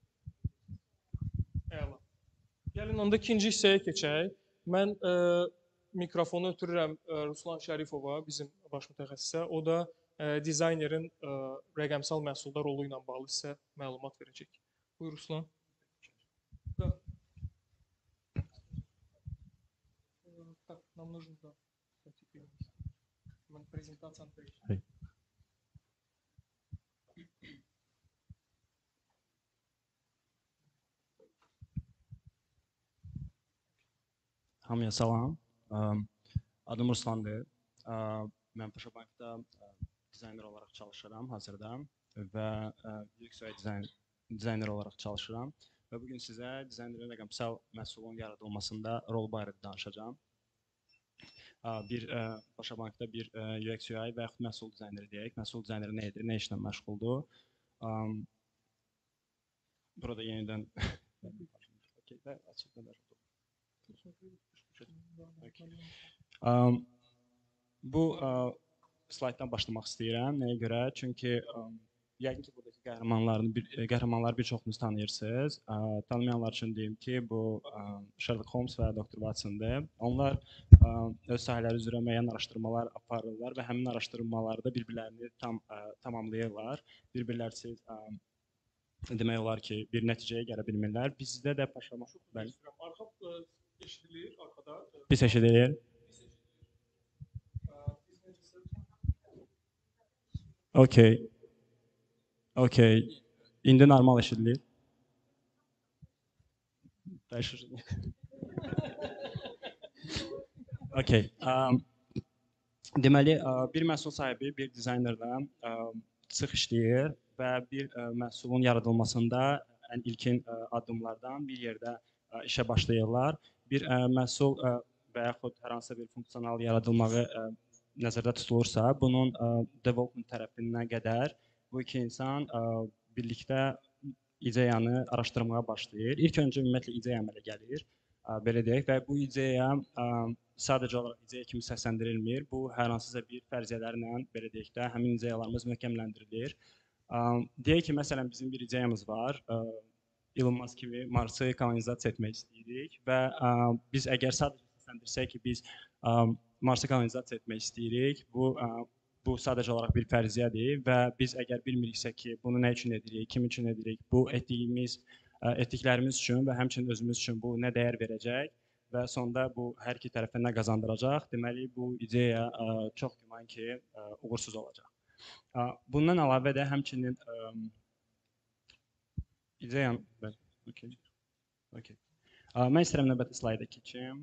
Əla. Gəlin onda ikinci hissəyə keçək. Mən ə, mikrofonu ötürürəm ə, Ruslan Şərifova, bizim baş mütəxəssisə. O da ə, dizaynerin ə, rəqəmsal məhsulda rolu ilə bağlı sizə məlumat verəcək. Buyur Ruslan. Да. Так, нам нужно, да, презентацию.
Hamıya salam. Adım Ruslandır. Mən Paşa Bankda dizayner olaraq çalışıram hazırda və U X U I dizayn, dizayner olaraq çalışıram. Və bugün sizə dizaynerin rəqəmsal məhsulun yaradılmasında rol barədə danışacağam. Bir Paşa Bankda bir U X U I və yaxud məhsul dizayneri deyək. Məhsul dizayneri nə edir, nə işlə məşğuldur? Burada yenidən bu slaytdan başlamaq istəyirəm. Nəyə görə? Çünki yəqin ki, buradakı qəhrəmanların bir, qəhrəmanları bir çoxunuz tanıyırsınız. Tanımayanlar üçün deyim ki, bu Sherlock Holmes və doktor Watson'dır. Onlar öz sahələri üzrə müəyyən araşdırmalar aparırlar və həmin araşdırmalarda bir-birlərini tam tamamlayırlar. Bir-birlərsiz demək olar ki, bir nəticəyə gələ bilmirlər. Bizdə də başlamaq. Bəli.
Arxa eşidilir, arxada.
Biz eşidilir. Okey. Okey. İndi normal eşidilir. Okey. Deməli, bir məhsul sahibi bir dizaynerlə sıx işləyir və bir məhsulun yaradılmasında ən ilkin addımlardan bir yerdə işə başlayırlar. Bir məhsul və yaxud hər hansısa bir funksional yaradılmağı nəzərdə tutulursa, bunun development tərəfindən qədər bu iki insan birlikdə ideyanı araşdırmağa başlayır. İlk öncə ümumiyyətlə ideya əmələ gəlir, belə deyək, və bu ideya sadəcə olaraq ideya kimi səsləndirilmir. Bu hər hansısa bir fərziyyələrlə, belə deyək də, həmin ideyalarımız möhkəmləndirilir. Deyək ki, məsələn, bizim bir ideyamız var. Elon Musk kimi Marsı kolonizasiya etmək istəyirik və biz əgər sadəcə səsləndirsək ki, biz Marsı kolonizasiya etmək istəyirik, bu, bu sadəcə olaraq bir fərziyyədir və biz əgər bilmiriksə ki, bunu nə üçün edirik, kim üçün edirik, bu etdiyimiz, etdiklərimiz üçün və həmçinin özümüz üçün bu nə dəyər verəcək və sonda bu hər iki tərəfə nə qazandıracaq, deməli, bu ideya çox güman ki, uğursuz olacaq. Bundan əlavə də həmçinin ideyan... Okay. Okay. Mən istəyirəm növbəti slayda keçim.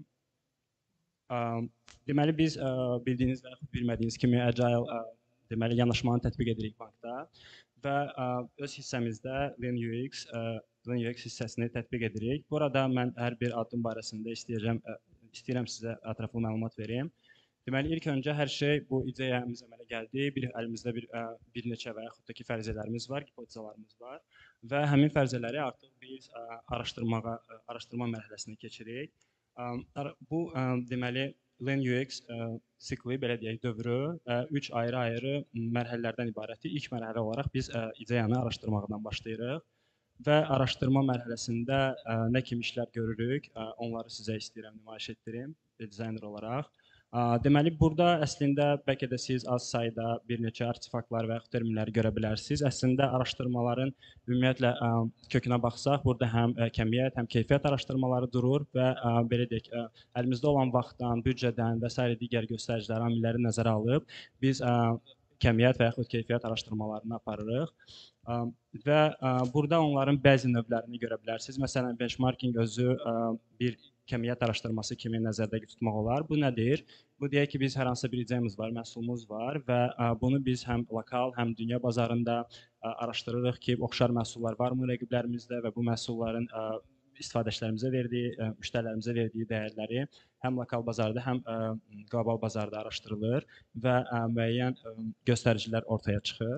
Deməli, biz bildiyiniz və bilmədiyiniz kimi Agile deməli, yanaşmanı tətbiq edirik bankda və öz hissəmizdə Lean U X, Lean U X hissəsini tətbiq edirik. Burada mən hər bir addım barəsində istəyirəm, istəyirəm sizə ətraflı məlumat vereyim. Deməli, ilk öncə hər şey bu ideyamız əmələ gəldi. Bir, əlimizdə bir, bir neçə və yaxud da ki, fərziyyələrimiz var, hipotezalarımız var və həmin fərziyyələri artıq biz araşdırmağa, araşdırma mərhələsinə keçirik. Bu, deməli, Lean U X sikli, belə deyək, dövrü üç ayrı-ayrı mərhələlərdən ibarətdir. İlk mərhələ olaraq biz ideyanı araşdırmaqdan başlayırıq və araşdırma mərhələsində nə kimi işlər görürük, onları sizə istəyirəm nümayiş etdirim dizayner olaraq. Deməli, burada əslində bəlkə də siz az sayda bir neçə artefaktlar və yaxud terminləri görə bilərsiniz. Əslində araşdırmaların ümumiyyətlə kökünə baxsaq, burada həm kəmiyyət, həm keyfiyyət araşdırmaları durur və belə deyək, əlimizdə olan vaxtdan, büdcədən və s. digər göstəriciləri, amilləri nəzərə alıb biz kəmiyyət və yaxud keyfiyyət araşdırmalarını aparırıq və burada onların bəzi növlərini görə bilərsiniz. Məsələn, benchmarking özü bir kəmiyyət araşdırması kimi nəzərdə tutmaq olar. Bu nədir? Bu deyək ki, biz hər hansısa bir ideyamız var, məhsulumuz var və bunu biz həm lokal, həm dünya bazarında araşdırırıq ki, oxşar məhsullar varmı rəqiblərimizdə və bu məhsulların istifadəçilərimizə verdiyi, müştərilərimizə verdiyi dəyərləri həm lokal bazarda, həm qlobal bazarda araşdırılır və müəyyən göstəricilər ortaya çıxır.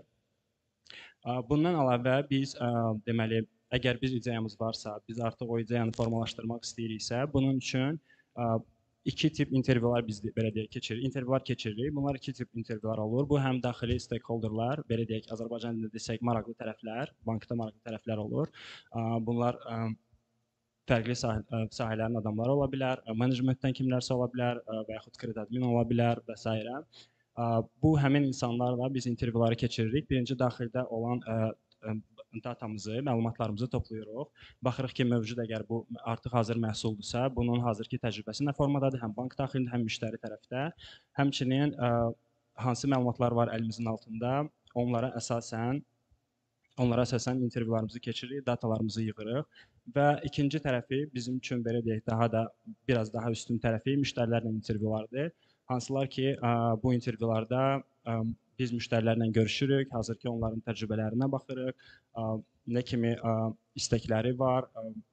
Bundan əlavə biz deməli, əgər biz ideyamız varsa, biz artıq o ideyanı formalaşdırmaq istəyiriksə, bunun üçün iki tip intervyular biz belə deyək keçiririk. İntervyular keçiririk. Bunlar iki tip intervyular olur. Bu həm daxili stakeholderlar, belə deyək, Azərbaycan dilində desək maraqlı tərəflər, bankda maraqlı tərəflər olur. Bunlar fərqli sahələrin adamları ola bilər, menecmentdən kimlərsə ola bilər və yaxud kredit admin ola bilər və s. Bu həmin insanlarla biz intervyuları keçiririk. Birinci daxildə olan datamızı, məlumatlarımızı toplayırıq. Baxırıq ki, mövcud əgər bu artıq hazır məhsuldursa, bunun hazırki təcrübəsi nə formadadır, həm bank daxilində, həm müştəri tərəfdə. Həmçinin hansı məlumatlar var əlimizin altında, onlara əsasən onlara əsasən intervyularımızı keçiririk, datalarımızı yığırıq və ikinci tərəfi bizim üçün belə deyək, daha da biraz daha üstün tərəfi müştərilərlə intervyulardır. Hansılar ki, bu intervyularda biz müştərilərlə görüşürük, hazırki onların təcrübələrinə baxırıq, nə kimi istəkləri var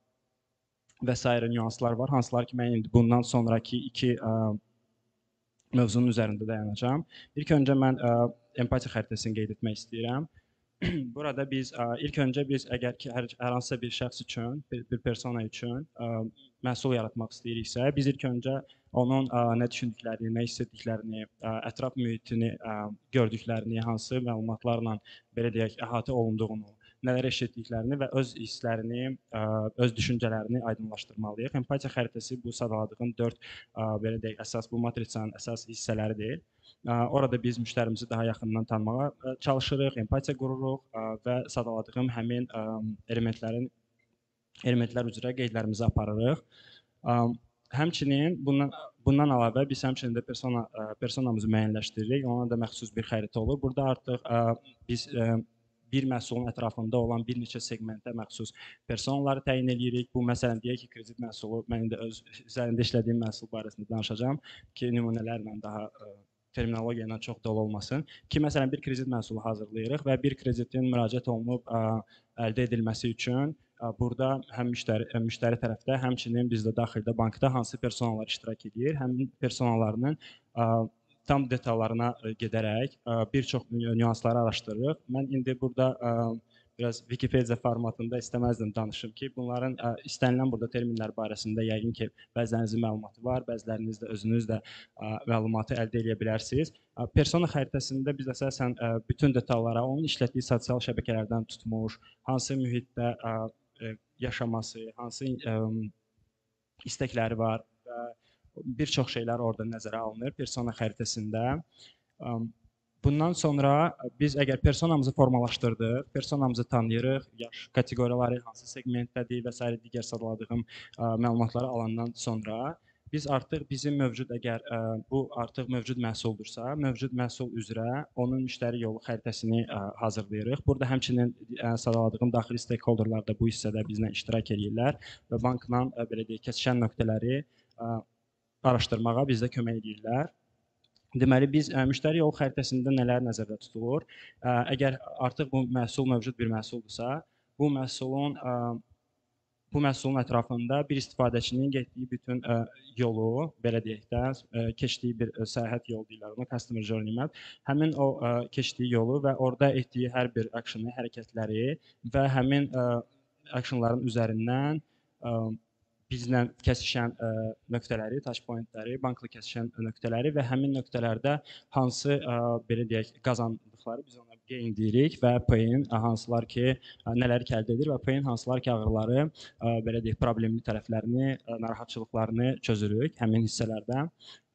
və s. nüanslar var. Hansılar ki, mən indi bundan sonraki iki mövzunun üzərində dayanacağam. İlk öncə mən empatiya xəritəsini qeyd etmək istəyirəm. Burada biz ilk öncə biz əgər ki, hər, hər hansısa bir şəxs üçün, bir, bir persona üçün məhsul yaratmaq istəyiriksə, biz ilk öncə onun nə düşündüklərini, nə hiss etdiklərini, ətraf mühitini gördüklərini, hansı məlumatlarla belə deyək, əhatə olunduğunu, nələr eşitdiklərini və öz hisslərini, öz düşüncələrini aydınlaşdırmalıyıq. Empatiya xəritəsi bu sadaladığım dörd belə deyək, əsas bu matrisanın əsas hissələridir. Orada biz müştərimizi daha yaxından tanımağa çalışırıq, empatiya qururuq və sadaladığım həmin elementlərin elementlər üzrə qeydlərimizi aparırıq. Həmçinin bundan, bundan əlavə biz həmçinin də persona, personamızı müəyyənləşdiririk. Ona da məxsus bir xəritə olur. Burada artıq biz bir məhsulun ətrafında olan bir neçə segmentə məxsus personaları təyin edirik. Bu, məsələn, deyək ki, kredit məhsulu, mən də öz üzərində işlədiyim məhsul barəsində danışacağam ki, nümunələrlə daha terminologiya ilə çox dolu olmasın. Ki, məsələn, bir kredit məhsulu hazırlayırıq və bir kreditin müraciət olunub əldə edilməsi üçün burada həm müştəri, müştəri tərəfdə, həmçinin bizdə daxildə bankda hansı personalar iştirak edir, həmin personalarının tam detallarına gedərək bir çox nüansları araşdırırıq. Mən indi burada biraz Wikipedia formatında istəməzdim danışım ki, bunların istənilən burada terminlər barəsində yəqin ki, bəzilərinizin məlumatı var, bəziləriniz də özünüz də məlumatı əldə edə bilərsiniz. Persona xəritəsində biz əsasən bütün detallara, onun işlətdiyi sosial şəbəkələrdən tutmuş, hansı mühitdə yaşaması, hansı istəkləri var və bir çox şeylər orada nəzərə alınır persona xəritəsində. Bundan sonra biz əgər personamızı formalaşdırdıq, personamızı tanıyırıq, yaş kateqoriyaları hansı segmentdədir və s. digər sadaladığım məlumatları alandan sonra biz artıq bizim mövcud əgər bu artıq mövcud məhsuldursa, mövcud məhsul üzrə onun müştəri yolu xəritəsini hazırlayırıq. Burada həmçinin sadaladığım daxili stakeholderlar da bu hissədə bizlə iştirak edirlər və bankla belə deyək, kəsişən nöqtələri araşdırmağa bizə kömək edirlər. Deməli, biz müştəri yolu xəritəsində nələr nəzərdə tutulur? Əgər artıq bu məhsul mövcud bir məhsuldursa, bu məhsulun bu məhsulun ətrafında bir istifadəçinin getdiyi bütün yolu, belə deyək də, keçdiyi bir səyahət yolu deyirlər ona, customer journey map, həmin o keçdiyi yolu və orada etdiyi hər bir actionu, hərəkətləri və həmin actionların üzərindən bizlə kəsişən nöqtələri, touch pointləri, bankla kəsişən nöqtələri və həmin nöqtələrdə hansı belə deyək qazandıqları biz ona gain deyirik və pain hansılar ki nələri əldə edir və pain hansılar ki ağrıları belə deyək problemli tərəflərini, narahatçılıqlarını çözürük həmin hissələrdə.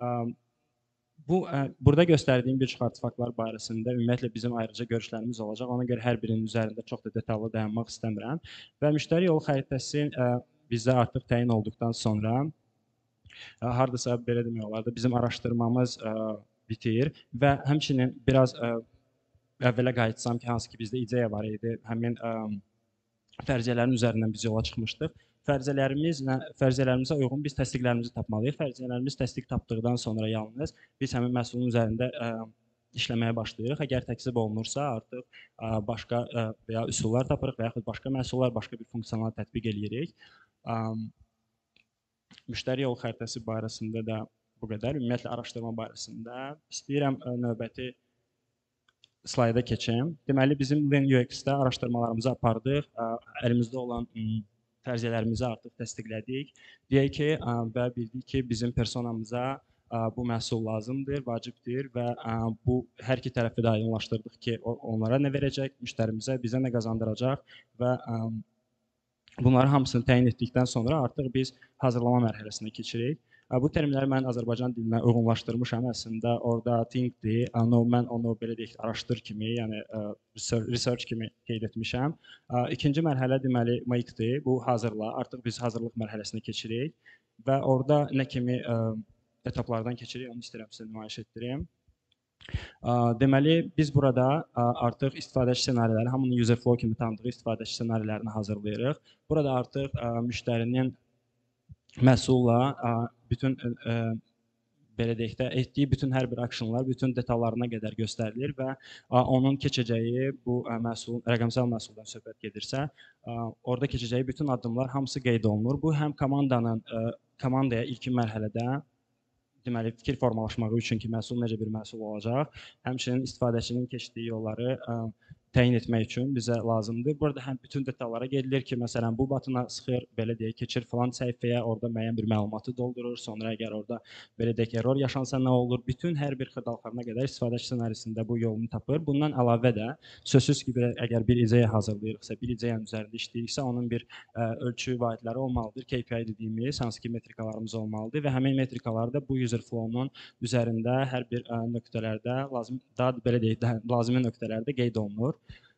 Bu burada göstərdiyim bir çox artefaktlar barəsində ümumiyyətlə bizim ayrıca görüşlərimiz olacaq. Ona görə hər birinin üzərində çox da detallı dayanmaq istəmirəm və müştəri yolu xəritəsi bizdə artıq təyin olduqdan sonra hardasa belə demək olar da bizim araşdırmamız bitir və həmçinin biraz əvvələ qayıtsam ki, hansı ki bizdə ideya var idi, həmin fərziyyələrin üzərindən biz yola çıxmışdıq. Fərziyyələrimizlə, fərziyyələrimizə uyğun biz təsdiqlərimizi tapmalıyıq. Fərziyyələrimiz təsdiq tapdıqdan sonra yalnız biz həmin məhsulun üzərində işləməyə başlayırıq. Əgər təklif olunursa, artıq başqa və ya üsullar tapırıq və yaxud başqa məhsullar, başqa bir funksiyalar tətbiq edirik. Müştəri yolu xəritəsi barəsində də bu qədər. Ümumiyyətlə, araşdırma barəsində istəyirəm növbəti slayda keçim. Deməli, bizim Lean U X-də araşdırmalarımızı apardıq. Əlimizdə olan fərziyyələrimizi artıq təsdiqlədik. Deyək ki, və bildik ki, bizim personamıza bu məhsul lazımdır, vacibdir və bu hər iki tərəfi də aydınlaşdırdıq ki, onlara nə verəcək, müştərimizə, bizə nə qazandıracaq və bunları hamısını təyin etdikdən sonra artıq biz hazırlama mərhələsinə keçirik. Bu terminləri mən Azərbaycan dilinə uyğunlaşdırmışam. Əslində orada thinkdir, no, mən onu belə deyək, araşdır kimi, yəni research kimi qeyd etmişəm. İkinci mərhələ deməli make-dir. Bu hazırla. Artıq biz hazırlıq mərhələsinə keçirik və orada nə kimi etaplardan keçirik, onu istəyirəm sizə nümayiş etdirim. Deməli, biz burada artıq istifadəçi ssenariləri, hamının user flow kimi tanıdığı istifadəçi ssenarilərini hazırlayırıq. Burada artıq müştərinin məhsulla bütün belə deyək də, etdiyi bütün hər bir actionlar, bütün detallarına qədər göstərilir və onun keçəcəyi bu məhsul, rəqəmsal məhsuldan söhbət gedirsə, orada keçəcəyi bütün addımlar hamısı qeyd olunur. Bu həm komandanın, komandaya ilkin mərhələdə deməli, fikir formalaşmağı üçün ki, məhsul necə bir məhsul olacaq, həmçinin istifadəçinin keçdiyi yolları təyin etmək üçün bizə lazımdır. Burada həm bütün detallara gedilir ki, məsələn, bu batına sıxır, belə deyək, keçir filan səhifəyə, orada müəyyən bir məlumatı doldurur, sonra əgər orada belə deyək, error yaşansa nə olur, bütün hər bir xırdalığına qədər istifadəçi ssenarisində bu yolunu tapır. Bundan əlavə də sözsüz ki, əgər bir ideya hazırlayırıqsa, bir ideyanın üzərində işləyiriksə, onun bir ölçü vahidləri olmalıdır, K P I dediyimiz, hansı ki, metrikalarımız olmalıdır və həmin metrikalar da bu user flow-nun üzərində hər bir nöqtələrdə, daha belə deyək, lazımi nöqtələrdə qeyd olunur.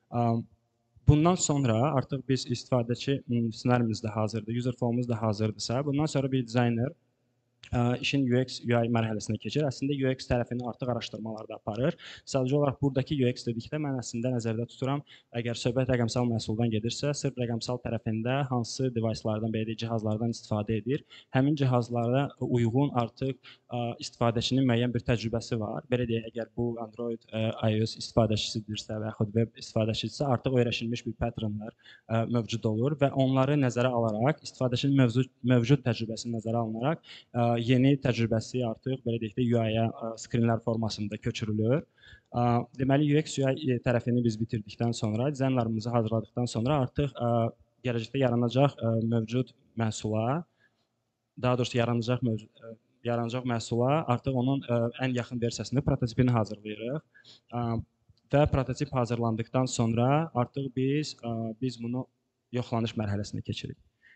Bundan sonra artıq biz istifadəçi ssenarimiz də hazırdır, user flow-umuz da hazırdırsa, bundan sonra bir dizayner işin U X U I mərhələsinə keçir. Əslində U X tərəfini artıq araşdırmalarda aparır. Sadəcə olaraq buradakı U X dedikdə mən əslində nəzərdə tuturam, əgər söhbət rəqəmsal məhsuldan gedirsə, sırf rəqəmsal tərəfində hansı devicelardan, belə deyək, cihazlardan istifadə edir. Həmin cihazlara uyğun artıq istifadəçinin müəyyən bir təcrübəsi var. Belə deyək, əgər bu Android, iOS istifadəçisidirsə və yaxud web istifadəçisidirsə, artıq öyrəşilmiş bir patternlar mövcud olur və onları nəzərə alaraq, istifadəçinin mövcud, mövcud təcrübəsini nəzərə alınaraq yeni təcrübəsi artıq belə deyək də U I-yə skrinlər formasında köçürülür. Deməli, U X U I tərəfini biz bitirdikdən sonra, dizaynlarımızı hazırladıqdan sonra artıq gələcəkdə yaranacaq mövcud məhsula, daha doğrusu yaranacaq mövcud yaranacaq məhsula artıq onun ən yaxın versiyasını, prototipini hazırlayırıq. Və prototip hazırlandıqdan sonra artıq biz biz bunu yoxlanış mərhələsinə keçirik.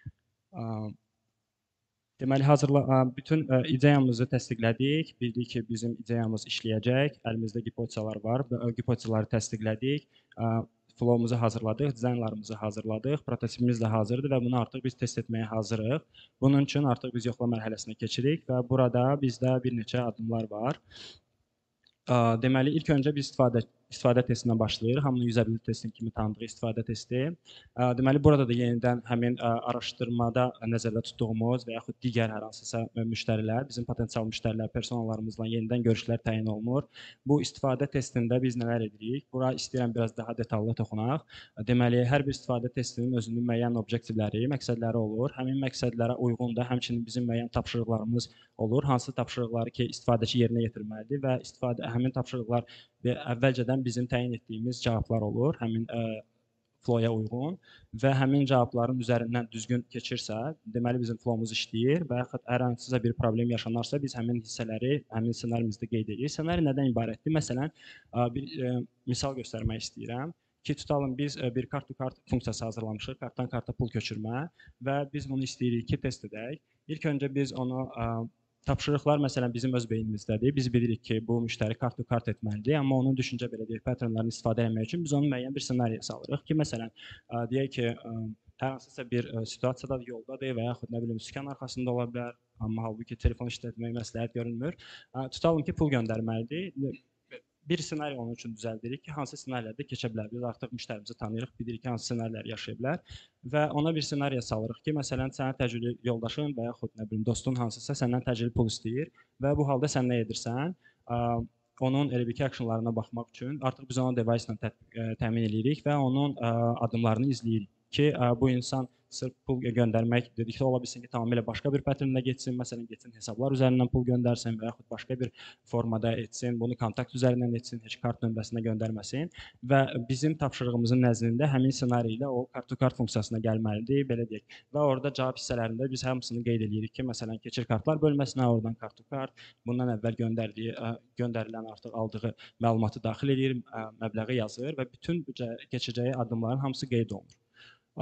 Deməli, hazırla bütün ideyamızı təsdiqlədik, bildik ki, bizim ideyamız işləyəcək, əlimizdə gipotezalar var, gipotezaları təsdiqlədik, flow-umuzu hazırladıq, dizaynlarımızı hazırladıq, prototipimiz də hazırdır və bunu artıq biz test etməyə hazırıq. Bunun üçün artıq biz yoxlama mərhələsinə keçirik və burada bizdə bir neçə addımlar var. Deməli, ilk öncə biz istifadə, istifadə testindən başlayırıq. Hamının usability testi kimi tanıdığı istifadə testi. Deməli, burada da yenidən həmin araşdırmada nəzərdə tutduğumuz və yaxud digər hər hansısa müştərilər, bizim potensial müştərilər, personallarımızla yenidən görüşlər təyin olunur. Bu istifadə testində biz nələr edirik? Bura istəyirəm biraz daha detallı toxunaq. Deməli, hər bir istifadə testinin özünün müəyyən objektivləri, məqsədləri olur. Həmin məqsədlərə uyğun da həmçinin bizim müəyyən tapşırıqlarımız olur. Hansı tapşırıqları ki, istifadəçi yerinə yetirməlidir və istifadə həmin tapşırıqlar və əvvəlcədən bizim təyin etdiyimiz cavablar olur, həmin flow-ya uyğun və həmin cavabların üzərindən düzgün keçirsə, deməli bizim flow-umuz işləyir və yaxud hər hansısa bir problem yaşanarsa, biz həmin hissələri həmin ssenarimizdə qeyd edirik. Ssenari nədən ibarətdir? Məsələn, bir misal göstərmək istəyirəm ki, tutalım biz bir kart-to-kart funksiyası hazırlamışıq, kartdan karta pul köçürmə və biz bunu istəyirik ki, test edək. İlk öncə biz onu tapşırıqlar məsələn bizim öz beynimizdədir. Biz bilirik ki, bu müştəri kart-to-kart etməlidir, amma onun düşüncə belə deyək, patternlarını istifadə etmək üçün biz onu müəyyən bir ssenariyə salırıq ki, məsələn, deyək ki, hər hansısa bir situasiyada yoldadır və yaxud nə bilim sükan arxasında ola bilər, amma halbuki telefon işlətmək məsləhət görünmür. Tutalım ki, pul göndərməlidir. Bir ssenari onun üçün düzəldirik ki, hansı ssenarilərdə keçə bilər. Biz artıq müştərimizi tanıyırıq, bilirik ki, hansı ssenarilər yaşaya bilər və ona bir ssenariyə salırıq ki, məsələn, sənin təcrübli yoldaşın və yaxud nə bilim dostun hansısa səndən təcrübli pul istəyir və bu halda sən nə edirsən? Onun elə bir ki, actionlarına baxmaq üçün artıq biz ona device ilə təmin edirik və onun addımlarını izləyirik ki, bu insan sırf pul göndərmək dedikdə ola bilsin ki, tamamilə başqa bir patternlə getsin, məsələn, getsin hesablar üzərindən pul göndərsin və yaxud başqa bir formada etsin, bunu kontakt üzərindən etsin, heç kart nömrəsinə göndərməsin və bizim tapşırığımızın nəzdində həmin ssenari ilə o kart-to-kart funksiyasına gəlməlidir, belə deyək. Və orada cavab hissələrində biz hamısını qeyd edirik ki, məsələn, keçir kartlar bölməsinə, oradan kart-to-kart, bundan əvvəl göndərdiyi, göndərilən artıq aldığı məlumatı daxil edir, məbləği yazır və bütün keçəcəyi addımların hamısı qeyd olunur.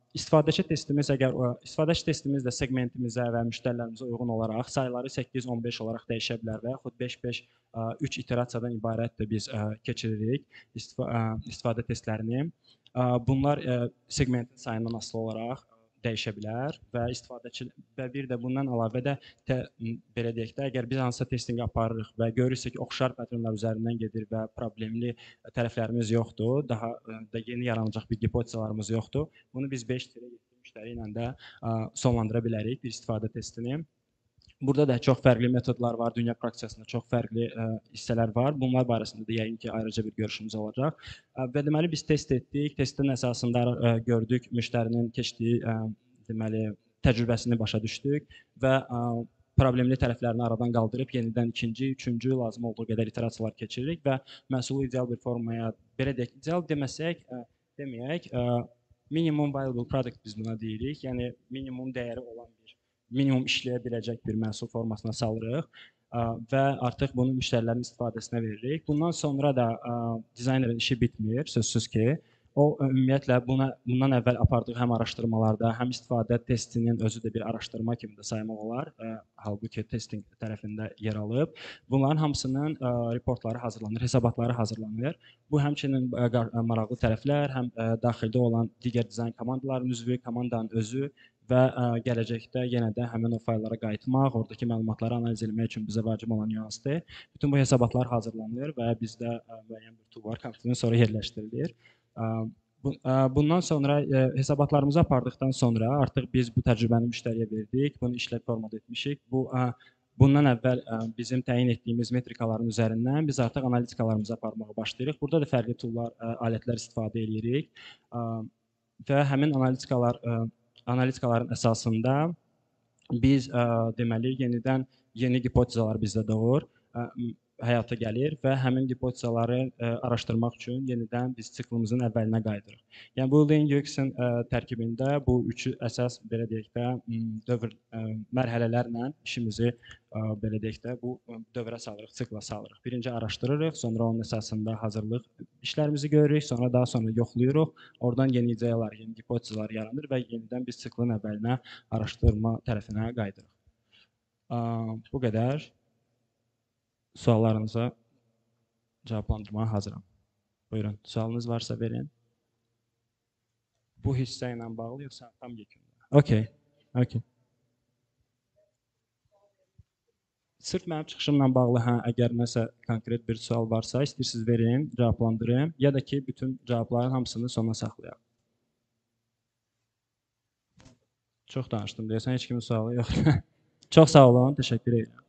İstifadəçi testimiz əgər ə, istifadəçi testimiz də segmentimizə və müştərilərimizə uyğun olaraq sayları səkkiz on beş olaraq dəyişə bilər və yaxud beş beş üç iterasiyadan ibarətdir biz ə, keçiririk istifa, ə, istifadə testlərini. Ə, Bunlar ə, segmentin sayından asılı olaraq dəyişə bilər və istifadəçi və bir də bundan əlavə də tə, belə deyək də, əgər biz hansısa testinqi aparırıq və görürsək ki, oxşar patronlar üzərindən gedir və problemli tərəflərimiz yoxdur, daha da yeni yaranacaq bir hipotezalarımız yoxdur. Bunu biz beş yeddi müştəri ilə də ə, sonlandıra bilərik bir istifadə testini. Burada da çox fərqli metodlar var, dünya praktikasında çox fərqli ə, hissələr var. Bunlar barəsində də yəqin ki, ayrıca bir görüşümüz olacaq. Ə, və deməli biz test etdik. Testin əsasında ə, gördük müştərinin keçdiyi ə, deməli təcrübəsini başa düşdük və ə, problemli tərəflərini aradan qaldırıb yenidən ikinci, üçüncü lazım olduğu qədər iterasiyalar keçiririk və məhsulu ideal bir formaya, belə deyək, ideal deməsək, ə, deməyək, ə, minimum viable product biz buna deyirik. Yəni minimum dəyəri olan bir, minimum işləyə biləcək bir məhsul formasına salırıq ə, və artıq bunu müştərilərin istifadəsinə veririk. Bundan sonra da ə, dizaynerin işi bitmir, sözsüz ki. O ümumiyyətlə buna bundan əvvəl apardığı həm araşdırmalarda, həm istifadə testinin özü də bir araşdırma kimi də saymaq olar. Ə, halbuki testing tərəfində yer alıb. Bunların hamısının ə, reportları hazırlanır, hesabatları hazırlanır. Bu həmçinin ə, maraqlı tərəflər, həm ə, daxildə olan digər dizayn komandalarının üzvü, komandanın özü və ə, gələcəkdə yenə də həmin o fayllara qayıtmaq, oradakı məlumatları analiz etmək üçün bizə vacib olan nüansdır. Bütün bu hesabatlar hazırlanır və bizdə ə, müəyyən bir tool var, kompüterdən sonra yerləşdirilir. Bundan sonra hesabatlarımızı apardıqdan sonra artıq biz bu təcrübəni müştəriyə verdik, bunu işlək formada etmişik. Bu bundan əvvəl bizim təyin etdiyimiz metrikaların üzərindən biz artıq analitikalarımızı aparmağa başlayırıq. Burada da fərqli toollar, alətlər istifadə edirik və həmin analitikalar analitikaların əsasında biz deməli yenidən yeni hipotezalar bizdə doğur, həyata gəlir və həmin hipotezaları ə, araşdırmaq üçün yenidən biz siklımızın əvvəlinə qayıdırıq. Yəni bu Lean U X-in tərkibində bu üçü əsas belə deyək də dövr ə, mərhələlərlə işimizi ə, belə deyək də bu dövrə salırıq, sikla salırıq. Birinci araşdırırıq, sonra onun əsasında hazırlıq işlərimizi görürük, sonra daha sonra yoxlayırıq. Oradan yeni ideyalar, yeni hipotezalar yaranır və yenidən biz siklın əvvəlinə araşdırma tərəfinə qayıdırıq. Ə, bu qədər. Suallarınıza cavablandırmağa hazıram. Buyurun, sualınız varsa verin. Bu hissə ilə bağlı yoxsa tam yekunda? Okey, okey. Sırf mənim çıxışımla bağlı, hə, əgər nəsə konkret bir sual varsa, istəyirsiniz verin, cavablandırım, ya da ki, bütün cavabların hamısını sona saxlayaq. Çox danışdım deyəsən, heç kimin sualı yox. Çox sağ olun, təşəkkür edirəm.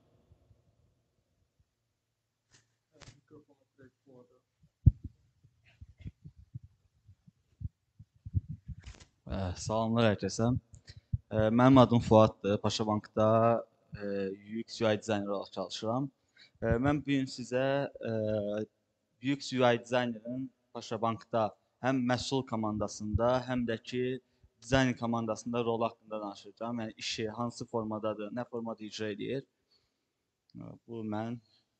Salamlar hər kəsə. Mənim adım Fuaddır. Paşabankda U X U I dizayner olaraq çalışıram. Mən bu gün sizə U X U I dizaynerin Paşabankda həm məhsul komandasında, həm də ki dizayn komandasında rol haqqında danışacağam. Yəni işi hansı formadadır, nə formada icra edir. Bu mən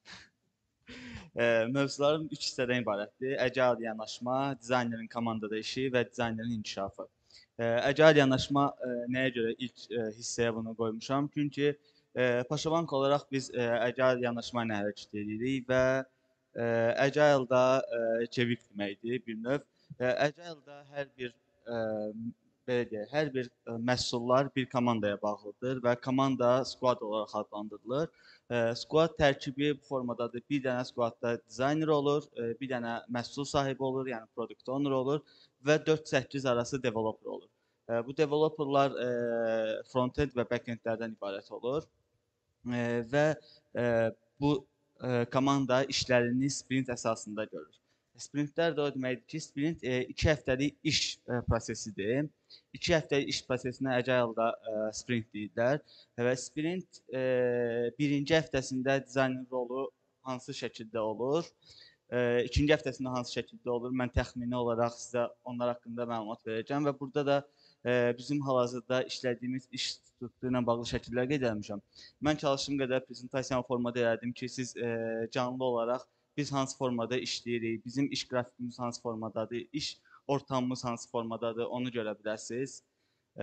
mövzularım üç hissədən ibarətdir. Agile yanaşma, dizaynerin komandada işi və dizaynerin inkişafı. Agile yanaşma nəyə görə ilk hissəyə bunu qoymuşam? Çünki Paşabank olaraq biz Agile yanaşma ilə hərəkət edirik və Agile-da çevik deməkdir bir növ. Agile-da hər bir belə deyək, hər bir məhsullar bir komandaya bağlıdır və komanda squad olaraq adlandırılır. Squad tərkibi bu formadadır. Bir dənə squadda dizayner olur, bir dənə məhsul sahibi olur, yəni product owner olur və dörd səkkiz arası developer olur. Bu developerlar front-end və back-endlərdən ibarət olur və bu komanda işlərini sprint əsasında görür. Sprintlər də o deməkdir ki, sprint iki həftəlik iş prosesidir. iki həftəlik iş prosesinə Agile-da sprint deyirlər və sprint birinci həftəsində dizayner rolu hansı şəkildə olur, ikinci həftəsində hansı şəkildə olur, mən təxmini olaraq sizə onlar haqqında məlumat verəcəm və burada da bizim hal-hazırda işlədiyimiz iş struktu ilə bağlı şəkillər qeyd etmişəm. Mən çalışdığım qədər prezentasiyanı formada elədim ki, siz canlı olaraq biz hansı formada işləyirik, bizim iş qrafikimiz hansı formadadır, iş ortamımız hansı formadadır, onu görə biləsiniz. E,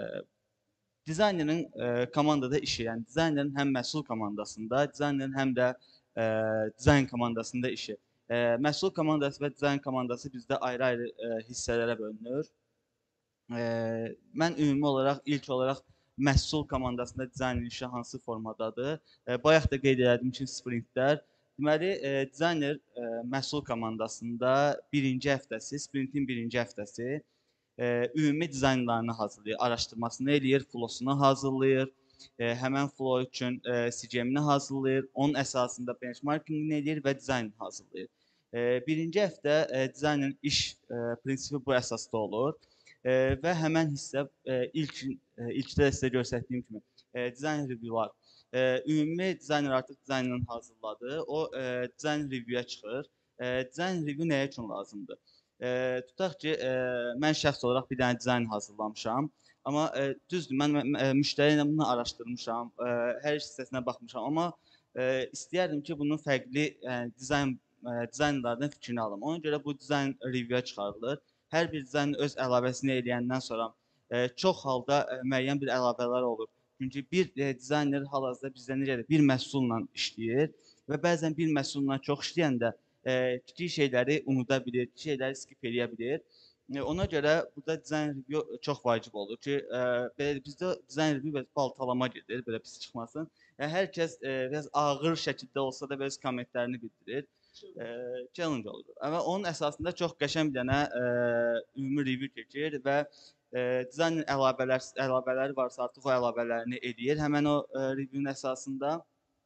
Dizaynerin e, komandada işi, yəni dizaynerin həm məhsul komandasında, dizaynerin həm də e, dizayn komandasında işi. E, məhsul komandası və dizayn komandası bizdə ayrı-ayrı e, hissələrə bölünür. E, mən ümumi olaraq ilk olaraq məhsul komandasında dizaynerin işi hansı formadadır? E, bayaq da qeyd elədim ki, sprintlər. Deməli, e, dizayner e, məhsul komandasında birinci həftəsi, sprintin birinci həftəsi e, ümumi dizaynlarını hazırlayır, araşdırmasını eləyir, flowsunu hazırlayır, e, həmən flow üçün e, C G M-ni hazırlayır, onun əsasında benchmarkingini eləyir və dizaynını hazırlayır. E, birinci həftə e, dizaynerin iş e, prinsipi bu əsasda olur e, və həmən hissə e, ilk e, ilkdə sizə göstərdiyim kimi e, dizayn reviewlar. E, ümumi dizayner artıq dizaynını hazırladı, o e, dizayn review-ya çıxır. E, dizayn review nəyə üçün lazımdır? E, tutaq ki, e, mən şəxs olaraq bir dənə dizayn hazırlamışam. Amma e, düzdür, mən e, müştəri ilə bunu araşdırmışam, e, hər hissəsinə baxmışam. Amma e, istəyərdim ki, bunun fərqli e, dizayn e, dizaynlardan fikrini alım. Ona görə bu dizayn review-ya çıxarılır. Hər bir dizayn öz əlavəsini eləyəndən sonra e, çox halda e, müəyyən bir əlavələr olur. Çünki bir e, dizayner hal-hazırda bizdə necədir? Bir məhsulla işləyir və bəzən bir məhsulla çox işləyəndə e, kiçik şeyləri unuda bilir, kiçik şeyləri skip eləyə bilir. E, ona görə burada dizayn review çox vacib olur ki, e, belə bizdə dizayn review biraz baltalama gedir, belə pis çıxmasın. Yəni hər kəs e, biraz ağır şəkildə olsa da öz kommentlərini bildirir. E, challenge olur. Amma onun əsasında çox qəşəng bir dənə e, ümumi review keçir və e, dizaynin əlavələr, əlavələri varsa artıq o əlavələrini eləyir. Həmən o e, review'un əsasında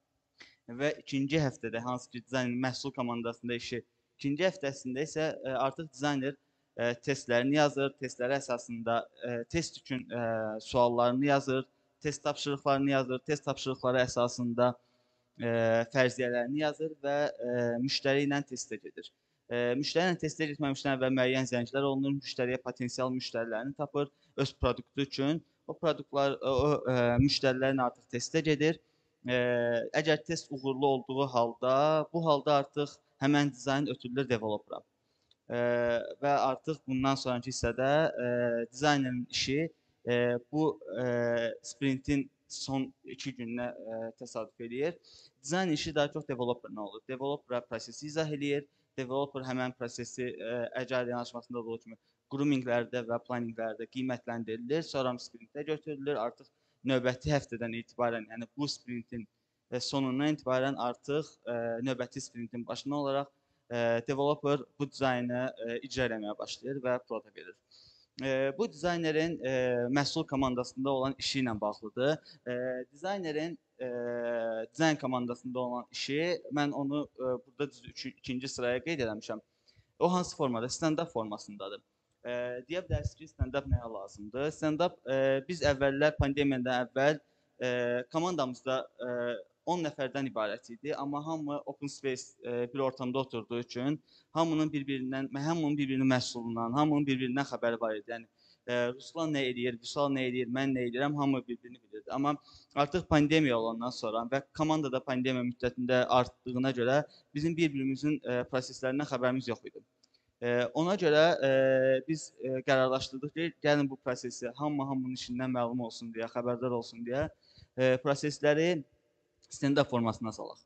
və ikinci həftədə hansı ki dizayn məhsul komandasında işi, ikinci həftəsində isə e, artıq dizayner e, testlərini yazır, testləri əsasında e, test üçün e, suallarını yazır, test tapşırıqlarını yazır, test tapşırıqları əsasında e, fərziyyələrini yazır və e, müştəri ilə testə gedir. E, müştəri ilə testə getməmişdən əvvəl müəyyən zəncilər olunur, müştəriyə potensial müştərilərini tapır öz produktu üçün. O produktlar, o, o e, müştərilərin artıq testə gedir. E, əgər test uğurlu olduğu halda, bu halda artıq həmən dizayn ötürülür developera. E, və artıq bundan sonraki hissədə e, dizaynerin işi e, bu e, sprintin son iki gününə e, təsadüf edir. Dizayn işi daha çox developerlə olur. Developer prosesi izah edir. Developer həmən prosesi e, agile yanaşmasında olduğu kimi groominglərdə və planninglərdə qiymətləndirilir. Sonra sprintə götürülür. Artıq növbəti həftədən etibarən, yəni bu sprintin e, sonundan etibarən artıq e, növbəti sprintin başına olaraq e, developer bu dizaynı e, icra etməyə başlayır və prota verir. E, bu dizaynerin e, məhsul komandasında olan işi ilə bağlıdır. E, dizaynerin e, dizayn komandasında olan işi, mən onu e, burada üç, ikinci sıraya qeyd eləmişəm. O hansı formada? Stand-up formasındadır. E, deyə bilərsiniz ki, stand-up nəyə lazımdır? Stand-up e, biz əvvəllər, pandemiyadan əvvəl e, komandamızda e, on nəfərdən ibarət idi. Amma hamı open space e, bir ortamda oturduğu üçün hamının bir-birindən, hamının bir-birinin məhsulundan, hamının bir-birindən xəbəri var idi. Yəni e, Ruslan nə edir, Vüsal nə edir, mən nə edirəm, hamı bir-birini bilirdi. Amma artıq pandemiya olandan sonra və komandada pandemiya müddətində artdığına görə bizim bir-birimizin e, proseslərindən xəbərimiz yox idi. E, ona görə e, biz e, qərarlaşdırdıq ki, gəlin bu prosesi hamı hamının işindən məlum olsun deyə, xəbərdar olsun deyə e, prosesləri stand-up formasına salaq.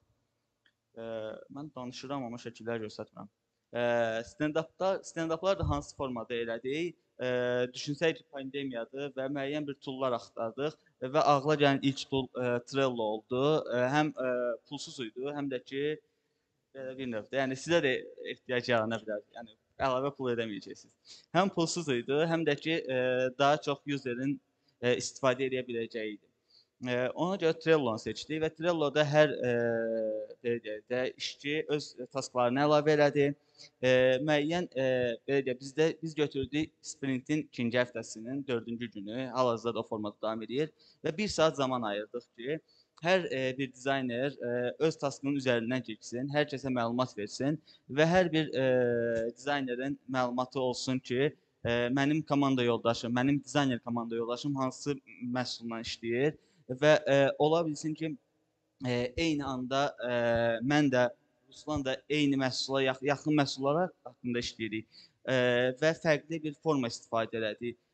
E, mən danışıram, amma şəkillər göstərmirəm. E, stand-uplar, stand-uplar da hansı formada elədik? E, düşünsək ki, pandemiyadır və müəyyən bir toollar axtardıq və ağla gələn ilk tool e, Trello oldu. E, həm e, pulsuz idi, həm də ki belə bir növdə. Yəni sizə də ehtiyac yarana bilər. Yəni əlavə pul ödəməyəcəksiniz. Həm pulsuz idi, həm də ki e, daha çox userin e, istifadə edə biləcəyi idi. E, ona görə Trello-nu seçdik və Trello-da hər e, belə deyək də işçi öz tasklarını əlavə elədi. E, müəyyən e, belə deyək bizdə biz götürdük sprintin ikinci həftəsinin dördüncü günü, hal-hazırda o formada davam edir və bir saat zaman ayırdıq ki, hər e, bir dizayner e, öz taskının üzərindən keçsin, hər kəsə məlumat versin və hər bir e, dizaynerin məlumatı olsun ki, e, mənim komanda yoldaşım, mənim dizayner komanda yoldaşım hansı məhsulla işləyir və e, ola bilsin ki, e, eyni anda e, mən də, Ruslan da eyni məhsula, yax yaxın məhsullara haqqında işləyirik e, və fərqli bir forma istifadə elədik.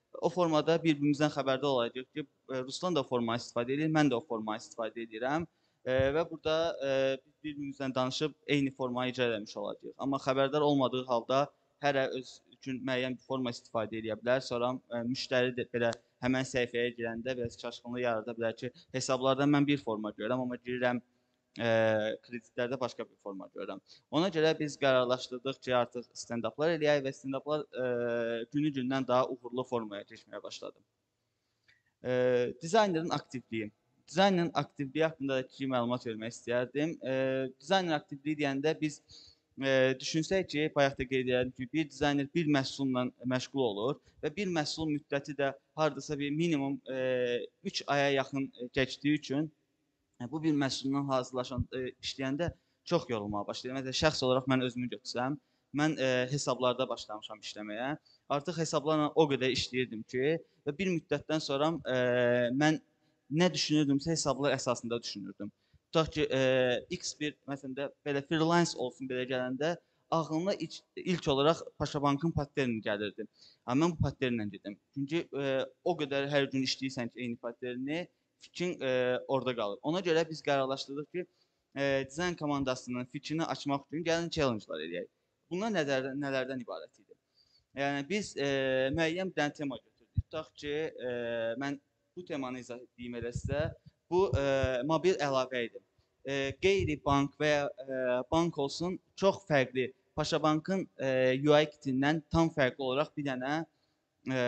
O formada bir-birimizdən xəbərdar olacağıq ki, Ruslan da o formadan istifadə edir, mən də o formadan istifadə edirəm. E, və burada e, biz bir-birimizlə danışıb eyni formayı icra etmiş olacağıq. Amma xəbərdar olmadığı halda hərə öz üçün müəyyən bir forma istifadə edə bilər. Sonra e, müştəri də belə həmən səhifəyə girəndə biraz çaşqınlıq yarada bilər ki, hesablardan mən bir forma görürəm, amma girirəm e, kreditlərdə başqa bir forma görürəm. Ona görə biz qərarlaşdırdıq ki, artıq stand-uplar eləyək və stand-uplar e, günü-gündən daha uğurlu formaya keçməyə başladı. E, dizaynerin aktivliyi. Dizaynerin aktivliyi haqqında da iki məlumat vermək istəyərdim. E, dizayner aktivliyi deyəndə biz e, düşünsək ki, bayaq da qeyd edirdim ki, bir dizayner bir məhsulla məşğul olur və bir məhsul müddəti də hardasa bir minimum e, üç aya yaxın keçdiyi üçün bu bir məhsuldan hazırlaşan e, işləyəndə çox yorulmağa başlayır. Məsələn, şəxs olaraq mən özümü götürsəm, mən e, hesablarda başlamışam işləməyə. Artıq hesablarla o qədər işləyirdim ki, və bir müddətdən sonra e, mən nə düşünürdümsə hesablar əsasında düşünürdüm. Tutaq ki, e, X bir məsələn də belə freelance olsun belə gələndə ağlına ilk, ilk olaraq Paşabankın patterini gəlirdi. Amma mən bu patternlə gedim. Çünki e, o qədər hər gün işləyirsən ki, eyni patterini, fikrin e, orada qalır. Ona görə biz qərarlaşdırdıq ki, e, dizayn komandasının fikrini açmaq üçün gəlin challenge-lar eləyək. Bunlar nələrdən, nələrdən ibarət idi? Yəni biz e, müəyyən bir dənə tema götürdük. Tutaq ki, e, mən bu temanı izah etdiyim elə sizə, bu e, mobil əlavə idi. E, qeyri-bank və ya e, bank olsun, çox fərqli. Paşabankın e, U I kitindən tam fərqli olaraq bir dənə e,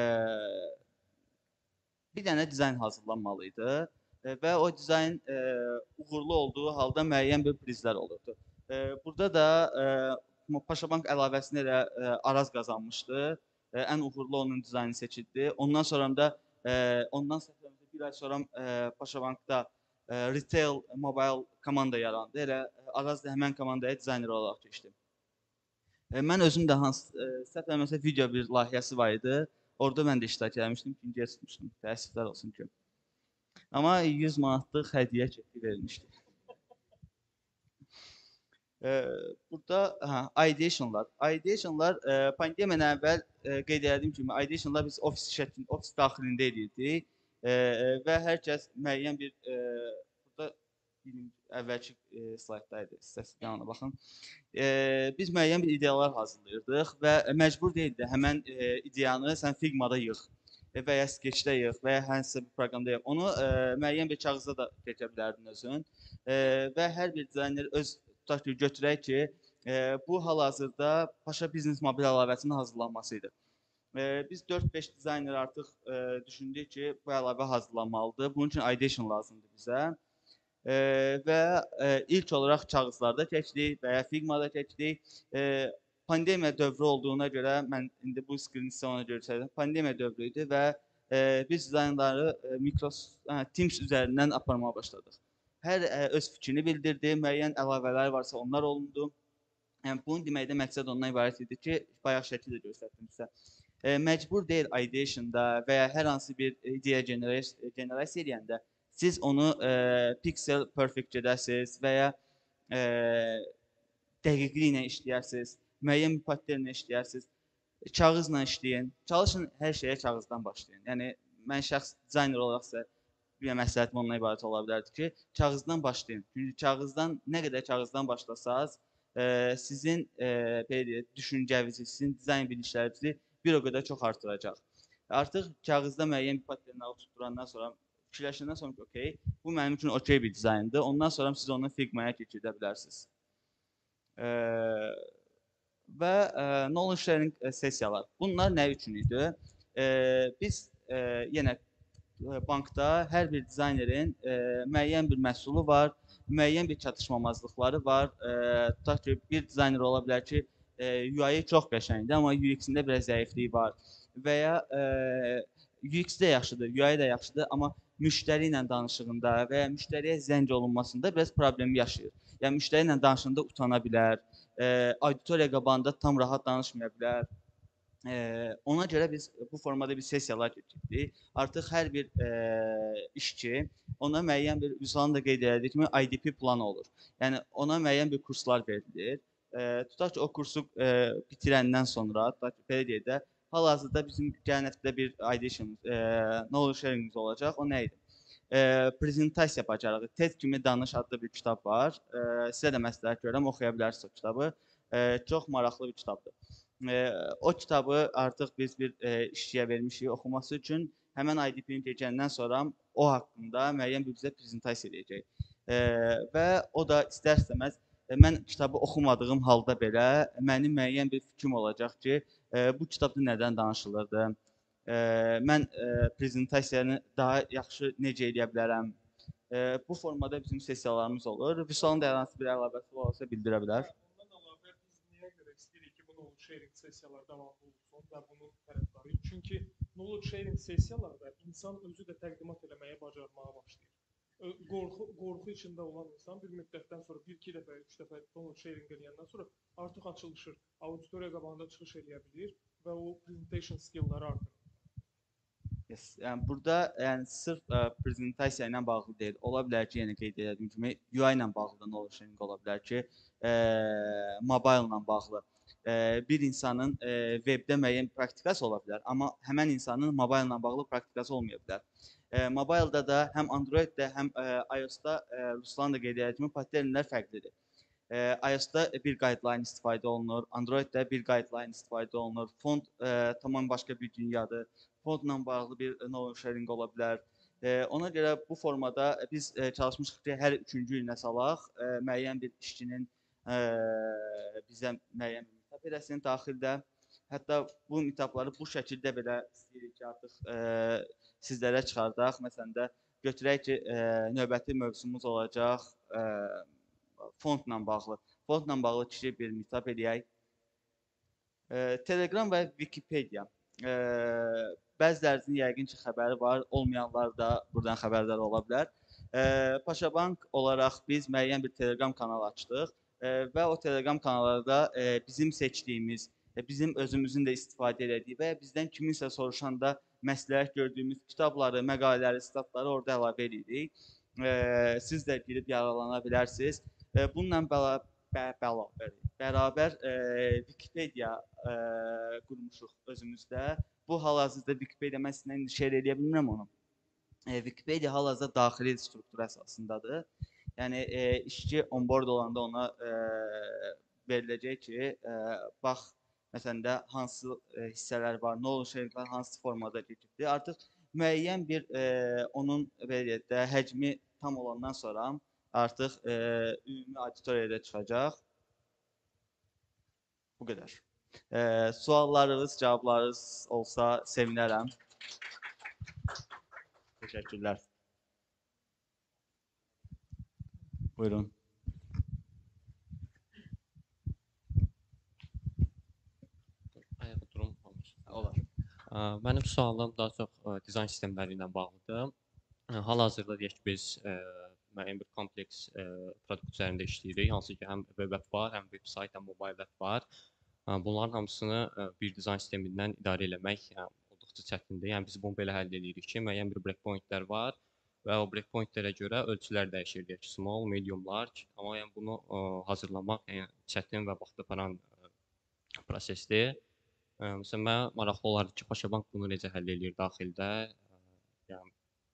bir dənə dizayn hazırlanmalıydı e, və o dizayn e, uğurlu olduğu halda müəyyən bir prizlər olurdu. E, burada da e, Paşabank əlavəsində elə e, Araz qazanmışdı. E, ən uğurlu onun dizaynı seçildi. Ondan sonra da e, ondan sonra bir ay sonra e, Paşabankda e, retail mobile komanda yarandı. Elə Araz da həmən komandaya dizayner olaraq keçdi. E, mən özüm də hans e, səhv eləmirəmsə video bir layihəsi var idi. Orada mən də iştirak etmişdim, ikinciyə çıxmışdım. Təəssüflər olsun ki. Amma yüz manatlıq hədiyyə çeki verilmişdi. Ee, burada hə, ideationlar. Ideationlar e, pandemiyadan əvvəl e, qeyd etdiyim kimi ideationlar biz ofis şəklində, ofis daxilində edirdik e, və hər kəs müəyyən bir e, burada birinci əvvəlki e, slaydda idi. İstəsəz ona baxın. E, biz müəyyən bir ideyalar hazırlayırdıq və məcbur deyildi həmən e, ideyanı sən Figma'da yığ e, və ya Sketch'də yığ və ya hansısa bir proqramda yığ. Onu e, müəyyən bir kağızda da çəkə bilərdin özün e, və hər bir dizayner öz tutaq ki, götürək ki, e, bu hal-hazırda Paşa Biznes mobil əlavəsinin hazırlanması idi. E, biz dörd beş dizayner artıq e, düşündük ki, bu əlavə hazırlanmalıdır. Bunun üçün ideation lazımdır bizə. E, və e, ilk olaraq kağızlarda keçdik və ya Figma'da keçdik. E, pandemiya dövrü olduğuna görə, mən indi bu screen sizə ona göstərdim. Pandemiya dövrü idi və e, biz dizaynları e, Microsoft, hə, Teams üzərindən aparmağa başladıq. Hər ə, öz fikrini bildirdi, müəyyən əlavələr varsa onlar olundu. Yəni, bunun deməkdə məqsəd ondan ibarət idi ki, bayaq şəkildə göstərdim sizə. E, məcbur deyil ideationda və ya hər hansı bir ideya generasiya edəndə siz onu e, pixel perfect gedəsiniz və ya e, dəqiqliklə işləyərsiniz, müəyyən bir patternlə işləyərsiniz, kağızla işləyin. Çalışın hər şeyə kağızdan başlayın. Yəni, mən şəxs dizayner olaraq sizə bir məsləhətim ondan ibarət ola bilərdi ki, kağızdan başlayın. Çünki kağızdan, nə qədər kağızdan başlasanız, e, sizin e, deyək, düşüncənizi, sizin dizayn biliklərinizi bir o qədər çox artıracaq. Artıq kağızda müəyyən bir paternləri oturtdurandan sonra, fikirləşəndən sonra ki, okey, bu mənim üçün okey bir dizayndır. Ondan sonra siz onu Figma'ya keçirdə bilərsiniz. E, və e, knowledge sharing sessiyalar. Bunlar nə üçün idi? E, biz e, yenə bankda hər bir dizaynerin e, müəyyən bir məhsulu var, müəyyən bir çatışmamazlıqları var. E, tutaq ki, bir dizayner ola bilər ki, e, U I-i çox qəşəngdir, amma U X-ində biraz zəifliyi var. Və ya e, U X də yaxşıdır, U I də yaxşıdır, amma müştəri ilə danışığında və ya müştəriyə zəng olunmasında biraz problem yaşayır. Yəni, müştəri ilə danışığında utana bilər, e, auditoriya qabağında tam rahat danışmaya bilər. Ee, ona görə biz bu formada bir sessiyalar keçirdik. Artıq hər bir e, işçi ona müəyyən bir, Vüsalın da qeyd etdiyi kimi I D P planı olur. Yəni ona müəyyən bir kurslar verilir. E, tutaq ki, o kursu e, bitirəndən sonra, tutaq ki, belə deyək də, hal-hazırda bizim gələn həftədə bir auditionımız, e, knowledge sharingimiz olacaq. O nə idi? E, prezentasiya bacarığı, TED kimi danış adlı bir kitab var. E, sizə də məsləhət görürəm, oxuya bilərsiniz o kitabı. E, çox maraqlı bir kitabdır. E, o kitabı artıq biz bir e, işçiyə vermişik oxuması üçün. Həmən I D P-ni keçəndən sonra o haqqında müəyyən bir bizə prezentasiya edəcək. E, və o da istər-istəməz e, mən kitabı oxumadığım halda belə mənim müəyyən bir fikrim olacaq ki, e, bu kitabda nədən danışılırdı? E, mən e, prezentasiyanı daha yaxşı necə edə bilərəm? E, bu formada bizim sessiyalarımız olur. Vüsalın da hər hansı bir əlavəsi olsa bildirə bilər.
Ondan əlavə biz niyə görə istəyirik ki, bu knowledge sharing sessiyalar davamlı olsun və bunun tərəfdarıyıq? Çünki knowledge sharing sessiyalarda insan özü də təqdimat eləməyə bacarmağa başlayır. Qorxu, qorxu içində olan insan bir müddətdən sonra bir iki dəfə, üç dəfə knowledge sharing eləyəndən sonra artıq açılışır. Auditoriya qabağında çıxış eləyə bilir və o presentation skill'ları artır.
Yes. Yəni burada yəni sırf ə, prezentasiya ilə bağlı deyil. Ola bilər ki, yenə qeyd etdiyim kimi U I ilə bağlı da knowledge sharing ola bilər ki, ə, mobile ilə bağlı. Ə, bir insanın ə, webdə müəyyən praktikası ola bilər, amma həmən insanın mobile ilə bağlı praktikası olmaya bilər. E, Mobile'da da həm Android'də, həm e, iOS-da e, Ruslan da qeyd etdiyi kimi paternlər fərqlidir. E, iOS-da bir guideline istifadə olunur, Android'də bir guideline istifadə olunur. Font e, tamam başqa bir dünyadır. Fontla bağlı bir knowledge sharing ola bilər. E, ona görə bu formada biz e, çalışmışıq ki, hər üçüncü ilə salaq e, müəyyən bir işçinin e, bizə müəyyən bir mitap eləsin daxildə. Hətta bu mitapları bu şəkildə belə istəyirik ki, artıq e, sizlərə çıxardaq. Məsələn də götürək ki, e, növbəti mövzumuz olacaq e, fontla bağlı. Fontla bağlı kiçik bir mitap eləyək. E, Telegram və Wikipedia. E, bəzilərinizin yəqin ki, xəbəri var, olmayanlar da buradan xəbərdar ola bilər. E, Paşabank olaraq biz müəyyən bir Telegram kanalı açdıq e, və o Telegram kanallarda e, bizim seçdiyimiz, bizim özümüzün də istifadə etdiyi və bizdən kiminsə soruşanda məsləhət gördüyümüz kitabları, məqalələri, statları orada əlavə edirik. E, siz də girib yararlana bilərsiniz. E, bununla bərabər, bərabər, bərabər e, Wikipedia e, qurmuşuq özümüzdə. Bu hal-hazırda Wikipedia mən sizinlə şeir edə bilmirəm onu. E, Wikipedia hal-hazırda daxili struktur əsasındadır. Yəni e, işçi onboard olanda ona e, veriləcək ki, e, bax, məsələn də hansı e, hissələr var, knowledge sharinglər hansı formada keçibdir. Artıq müəyyən bir e, onun belə də həcmi tam olandan sonra artıq e, ümumi auditoriyada çıxacaq. Bu qədər. E, suallarınız, cavablarınız olsa sevinərəm. Təşəkkürlər. Buyurun. Olar.
Mənim sualım daha çox ə, dizayn sistemləri ilə bağlıdır. Hal-hazırda deyək ki, biz ə, müəyyən bir kompleks ə, produkt üzərində işləyirik, hansı ki, həm web app var, həm web sayt, həm mobile app var. Ə, bunların hamısını ə, bir dizayn sistemindən idarə etmək ə, olduqca çətindir. Yəni biz bunu belə həll edirik ki, müəyyən bir breakpointlər var və o breakpointlərə görə ölçülər dəyişir, deyək ki, small, medium, large. Amma yəni bunu ə, hazırlamaq yəni, çətin və vaxt aparan ə, prosesdir. Məsələn, mənə maraqlı olardı ki, Paşabank bunu necə həll edir daxildə? Yəni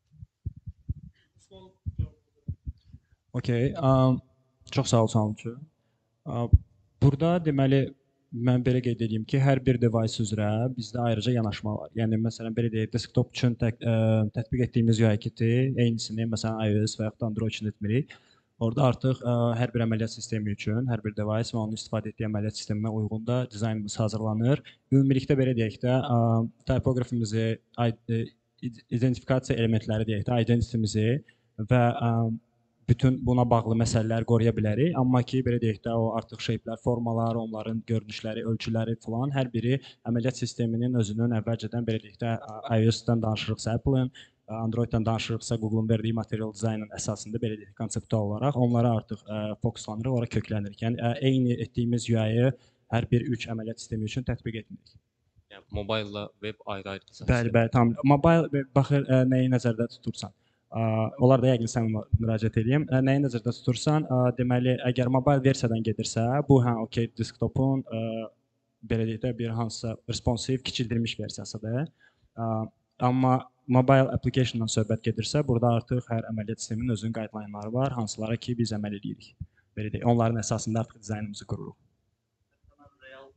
Okay, um, çox sağ ol Salım üçün. Uh, burada deməli mən belə qeyd edeyim ki, hər bir device üzrə bizdə ayrıca yanaşma var. Yəni məsələn belə deyək, desktop üçün tək, ə, tətbiq etdiyimiz U I kiti eynisini məsələn iOS və ya Android üçün etmirik. Orada artıq ə, hər bir əməliyyat sistemi üçün, hər bir device və onun istifadə etdiyi əməliyyat sisteminə uyğun da dizaynımız hazırlanır. Ümumilikdə belə deyək də, ə, typografimizi, identifikasiya elementləri deyək də, identitymizi və ə, bütün buna bağlı məsələlər qoruya bilərik. Amma ki, belə deyək də, o artıq shape'lər, formalar, onların görünüşləri, ölçüləri falan hər biri əməliyyat sisteminin özünün əvvəlcədən belə deyək də, iOS-dən danışırıqsa Apple-ın, Android-dən danışırıqsa Google-un verdiyi material dizaynın əsasında belə deyək, konseptual olaraq onlara artıq ə, fokuslanırıq, ora köklənirik. Yəni ə, eyni etdiyimiz U I-yi hər bir üç əməliyyat sistemi üçün tətbiq etmirik.
Yəni mobile ilə web ayrı-ayrı.
Bəli, bəli, tam. Mobile baxır ə, nəyi nəzərdə tutursan. Ə, onlar da yəqin sən müraciət edeyim. Ə, nəyi nəzərdə tutursan, ə, deməli əgər mobile versiyadan gedirsə, bu hə okey desktopun ə, belə deyək də bir hansısa responsive kiçildilmiş versiyasıdır. Ə, Amma mobile application-dan söhbət gedirsə, burada artıq hər əməliyyat sisteminin özünün guideline-ları var, hansılara ki biz əməl edirik. Belə deyək, onların əsasında artıq dizaynımızı qururuq.
Real,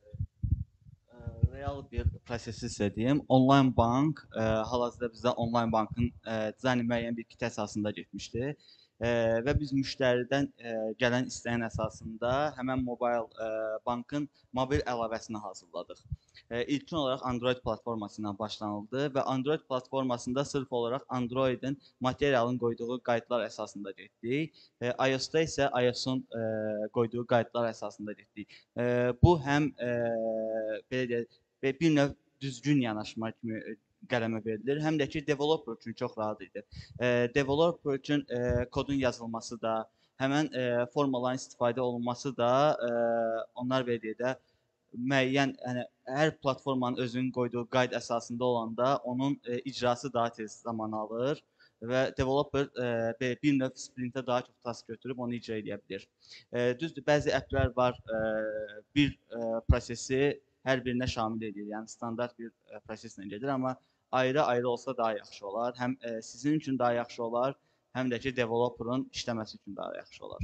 e, real bir prosesi sizə deyim. Online bank, e, hal-hazırda bizdə online bankın e, dizaynı müəyyən bir kit əsasında getmişdi. E, və biz müştəridən e, gələn istəyin əsasında həmən mobile e, bankın mobil əlavəsini hazırladıq. E, İlkin olaraq Android platforması ilə başlanıldı və Android platformasında sırf olaraq Androidin materialın qoyduğu qaydlar əsasında getdik. E, iOS-da isə iOS-un e, qoyduğu qaydlar əsasında getdik. E, bu həm e, belə deyək, bir növ düzgün yanaşma kimi qələmə verilir, həm də ki developer üçün çox rahat idi. E, developer üçün e, kodun yazılması da, həmən e, formaların istifadə olunması da e, onlar belə deyək də müəyyən, yəni hər platformanın özünün qoyduğu qayd əsasında olanda onun e, icrası daha tez zaman alır və developer e, bir növ sprintə daha çox task götürüb onu icra edə bilər. E, düzdür, bəzi applər var, e, bir e, prosesi hər birinə şamil edir, yəni standart bir e, proseslə gedir, amma ayrı-ayrı olsa daha yaxşı olar. Həm e, sizin üçün daha yaxşı olar, həm də ki developerın işləməsi üçün daha yaxşı olar.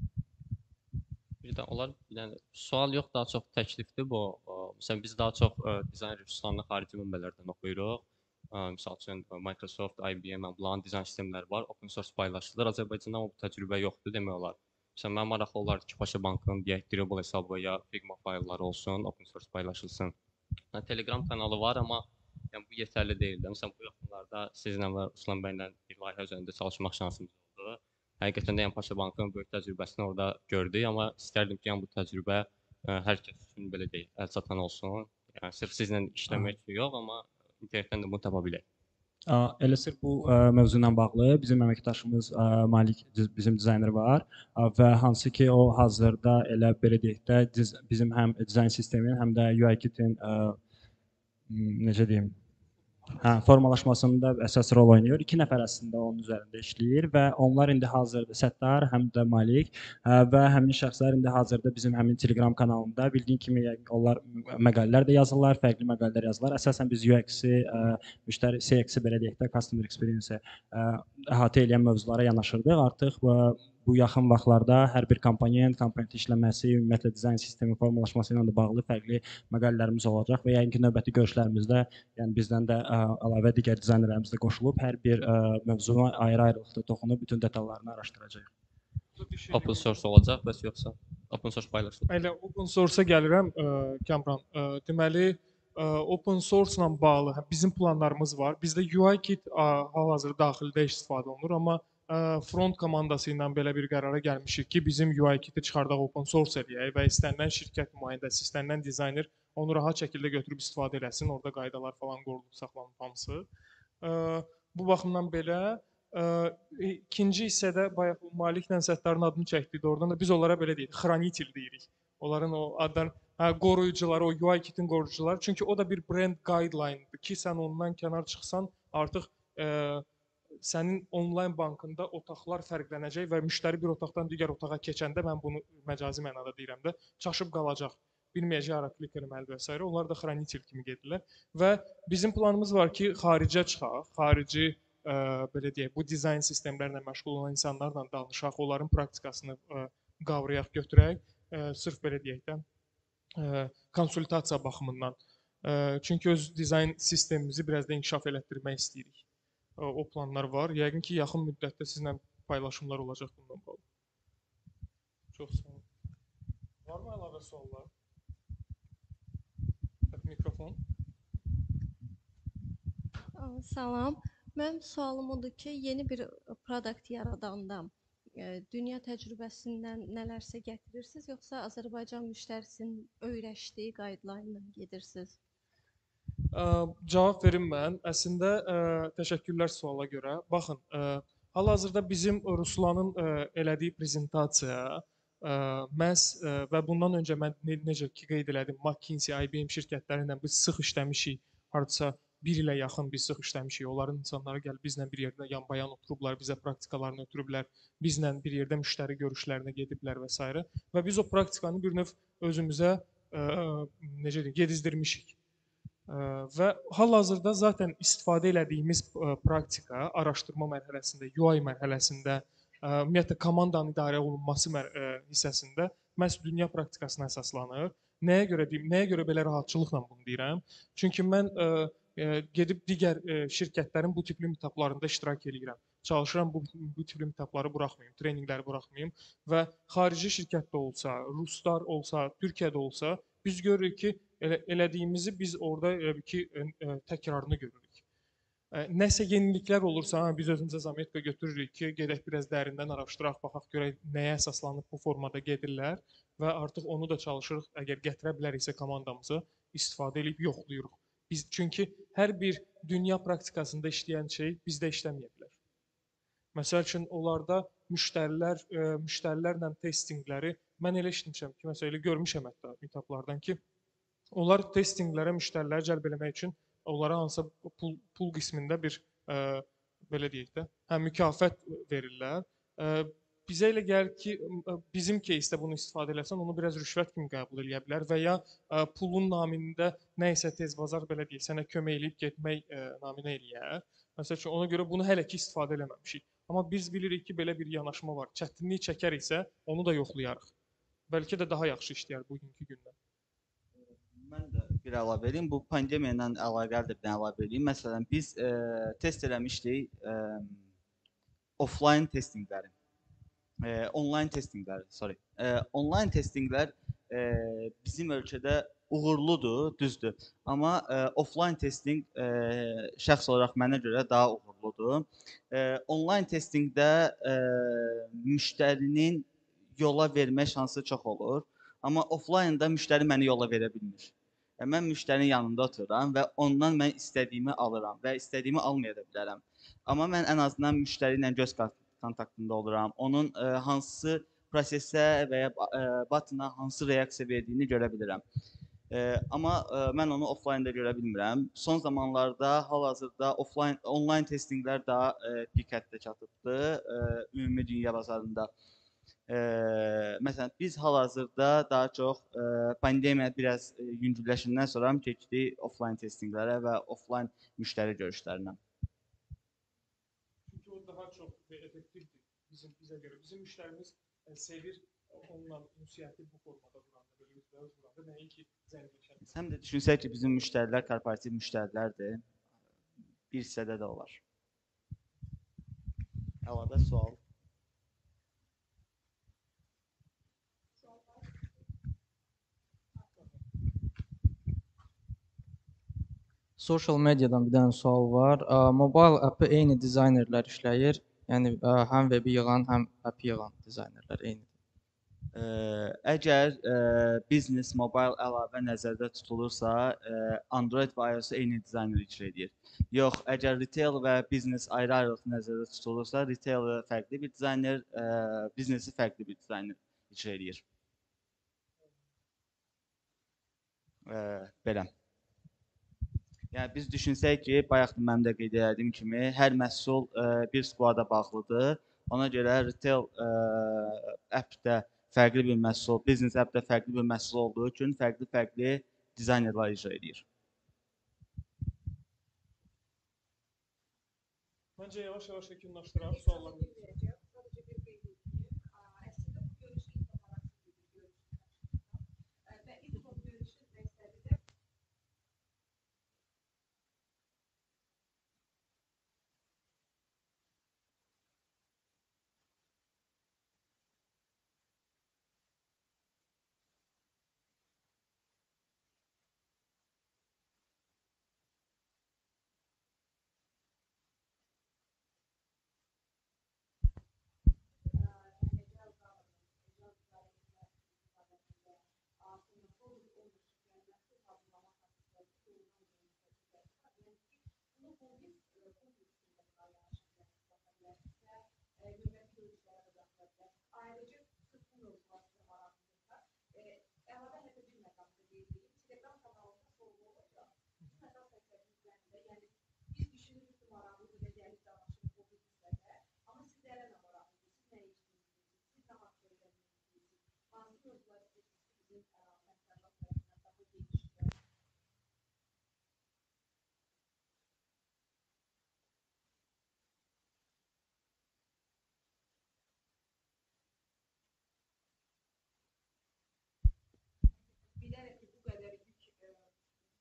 Bir də onlar, yəni sual yox, daha çox təklifdir bu. Məsələn biz daha çox ə, dizayn resurslarını xarici mənbələrdən oxuyuruq. Ə, Məsəl üçün Microsoft, I B M, bunların dizayn sistemləri var, open source paylaşılır. Azərbaycanda bu təcrübə yoxdur demək olar. Məsələn mən maraqlı olar ki, Paşa Bankın deyək Dribble hesabı ya Figma faylları olsun, open source paylaşılsın. Yəni, Telegram kanalı var, amma yəni bu yetərli deyil. Məsələn bu yaxınlarda sizlə və Ruslan bəylə bir layihə üzərində çalışmaq şansımız oldu. Həqiqətən də yəni Paşa Bankın böyük təcrübəsini orada gördük, amma istərdim ki, yəni bu təcrübə ə, hər kəs üçün belə deyək, əl çatan olsun. Yəni sırf sizlə işləmək üçün yox, amma internetdən də bunu tapa bilər.
Ə, Elə sırf bu ə, mövzu ilə bağlı bizim əməkdaşımız ə, Malik bizim dizayner var ə, və hansı ki o hazırda elə belə deyək də diz, bizim həm dizayn sistemin, həm də U I kitin ə, necə deyim, hə, formalaşmasında əsas rol oynayır. İki nəfər əslində onun üzərində işləyir və onlar indi hazırda Səttar, həm də Malik ə, və həmin şəxslər indi hazırda bizim həmin Telegram kanalında bildiyin kimi onlar məqalələr də yazırlar, fərqli məqalələr yazırlar. Əsasən biz U X-i, müştəri C X-i belə deyək də, customer experience-i əhatə edən mövzulara yanaşırdıq. Artıq bu, bu yaxın vaxtlarda hər bir komponent, komponent işləməsi, ümumiyyətlə dizayn sistemi formalaşması ilə də bağlı fərqli məqalələrimiz olacaq və yəqin ki növbəti görüşlərimizdə yəni bizdən də ə, əlavə digər dizaynerlərimiz də qoşulub hər bir ə, mövzuna ayrı-ayrılıqda toxunub bütün detallarını araşdıracağıq.
Open source olacaq bəs yoxsa open source paylaşılır?
Elə open source-a gəlirəm, ə, Kamran. Ə, deməli, ə, open source-la bağlı bizim planlarımız var. Bizdə U I kit hal-hazırda daxildə istifadə olunur, amma ə, front komandası ilə belə bir qərara gəlmişik ki, bizim U I kiti çıxardaq open source eləyək və istənilən şirkət nümayəndəsi, istənilən dizayner onu rahat şəkildə götürüb istifadə eləsin. Orada qaydalar falan qorunub saxlanıb hamısı. Ə, bu baxımdan belə ə, ikinci hissədə bayaq Maliklə Səttarın adını çəkdik. Oradan da biz onlara belə deyirik, xranitil deyirik. Onların o adlar, hə, qoruyucuları, o U I kitin qoruyucuları. Çünki o da bir brand guideline-dır ki, sən ondan kənar çıxsan, artıq ə, sənin onlayn bankında otaqlar fərqlənəcək və müştəri bir otaqdan digər otağa keçəndə, mən bunu məcazi mənada deyirəm də, çaşıb qalacaq. Bilməyəcək hara klik etməlidir və s. Onlar da xranitil kimi gedirlər. Və bizim planımız var ki, xaricə çıxaq, xarici ə, belə deyək, bu dizayn sistemlərlə məşğul olan insanlarla danışaq, onların praktikasını ə, qavrayaq, götürək. Ə, sırf belə deyək də, ə, konsultasiya baxımından. Ə, çünki öz dizayn sistemimizi biraz da inkişaf elətdirmək istəyirik. Ə, o planlar var. Yəqin ki, yaxın müddətdə sizlə paylaşımlar olacaq bundan bağlı. Çox sağ olun. Varmı əlavə suallar? Mikrofon.
Salam. Mənim sualım odur ki, yeni bir produkt yaradanda e, dünya təcrübəsindən nələrsə gətirirsiniz, yoxsa Azərbaycan müştərisinin öyrəşdiyi qaydalarla gedirsiniz?
Ə, cavab verim mən. Əslində ə, təşəkkürlər suala görə. Baxın, ə, hal-hazırda bizim Ruslanın ə, elədiyi prezentasiya ə, məhz ə, və bundan öncə mən ne, necə ki qeyd elədim, McKinsey, I B M şirkətləri ilə biz sıx işləmişik. Hardasa bir ilə yaxın biz sıx işləmişik. Onların insanları gəlib bizlə bir yerdə yan-bayan oturublar, bizə praktikalarını ötürüblər, bizlə bir yerdə müştəri görüşlərinə gediblər və s. Və biz o praktikanı bir növ özümüzə ə, necə deyim, gedizdirmişik. Ə, və hal-hazırda zaten istifadə elədiyimiz ə, praktika araşdırma mərhələsində, U I mərhələsində, ə, ümumiyyətlə komandanın idarə olunması mər ə, hissəsində məhz dünya praktikasına əsaslanır. Nəyə görə deyim? Nəyə görə belə rahatçılıqla bunu deyirəm? Çünki mən ə, ə, gedib digər ə, şirkətlərin bu tipli mitaplarında iştirak edirəm. Çalışıram bu bu tipli mitapları buraxmayım, treninqləri buraxmayım və xarici şirkətdə olsa, Ruslar olsa, Türkiyədə olsa, biz görürük ki, elə, elədiyimizi biz orada elə bil ki, ə, ə, təkrarını görürük. Ə, Nəsə yeniliklər olursa, ha, biz özümüzə zametka götürürük ki, gedək biraz dərindən araşdıraq, baxaq görək nəyə əsaslanıb bu formada gedirlər və artıq onu da çalışırıq, əgər gətirə biləriksə komandamızı istifadə edib yoxlayırıq. Biz çünki hər bir dünya praktikasında işləyən şey bizdə işləməyə bilər. Məsəl üçün onlarda müştərilər, ə, müştərilərlə testinqləri mən elə eşitmişəm ki, məsələn elə görmüşəm hətta mitaplardan ki, onlar testinqlərə müştəriləri cəlb etmək üçün onlara hansısa pul pul qismində bir ə, belə deyək də, hə mükafat verirlər. Ə, bizə elə gəlir ki, bizim кейsdə bunu istifadə eləsən, onu biraz rüşvət kimi qəbul edə bilər və ya ə, pulun namində nə isə tez bazar belə deyək, sənə kömək eləyib getmək ə, naminə eləyər. Məsəl üçün ona görə bunu hələ ki istifadə eləməmişik. Amma biz bilirik ki, belə bir yanaşma var. Çətinlik çəkəriksə, onu da yoxlayarıq. Bəlkə də daha yaxşı işləyər bugünkü gündən.
Mən də bir əlavə edeyim. Bu pandemiya ilə əlaqəli də bir əlavə edeyim. Məsələn, biz e, test eləmişdik e, offline testinqləri. E, online testinqləri, sorry. E, online testinqlər e, bizim ölkədə uğurludur, düzdür. Amma e, offline testing e, şəxs olaraq mənə görə daha uğurludur. E, online testingdə e, müştərinin yola vermə şansı çox olur. Amma offline-da müştəri məni yola verə bilmir. E, mən müştərinin yanında otururam və ondan mən istədiyimi alıram və istədiyimi almaya da bilərəm. Amma mən ən azından müştəri ilə göz kontaktında oluram. Onun e, hansı prosesə və ya e, batına hansı reaksiya verdiyini görə bilirəm. E, amma e, mən onu offline-da görə bilmirəm. Son zamanlarda hal-hazırda offline online testinqlər daha e, pik həddə çatıbdır e, ümumi dünya bazarında. E, məsələn, biz hal-hazırda daha çox e, pandemiya biraz e, yüngülləşəndən sonra keçdik offline testinqlərə və offline müştəri görüşlərinə.
Çünki o daha çox effektivdir bizim bizə görə. Bizim müştərimiz e, sevir onunla ünsiyyəti bu formada duranda, belə üzbəüz duranda, nəinki zənginləşən.
Həm də düşünsək ki, bizim müştərilər korporativ müştərilərdir. Bir hissədə də olar. Əlavə sual.
Social mediadan bir dənə sual var. Ə, Mobile appı eyni dizaynerlər işləyir. Yəni ə, həm webi yığan, həm appi yığan dizaynerlər eynidir.
Ə, əgər ə, biznes mobile əlavə nəzərdə tutulursa, ə, Android və iOS eyni dizayner icra edir. Yox, əgər retail və biznes ayrı-ayrılıq nəzərdə tutulursa, retail fərqli bir dizayner, ə, biznesi fərqli bir dizayner icra edir. Ə, belə. Yəni biz düşünsək ki, bayaq da mənim də qeyd etdiyim kimi, hər məhsul ə, bir squada bağlıdır. Ona görə retail ə, appdə fərqli bir məhsul, business appdə fərqli bir məhsul olduğu üçün fərqli-fərqli dizaynerlər icra edir.
Məncə yavaş-yavaş yekunlaşdıraq sualları.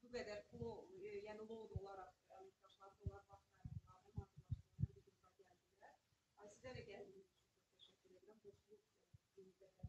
bu qədər pulu, e, yəni load olaraq əməkdaşlar dolar baxmayaraq hazırlaşdırılan bir qrupa gəldilər. Ay, sizə də gəldiyiniz üçün çox təşəkkür edirəm. Dostluq e, gününüzdə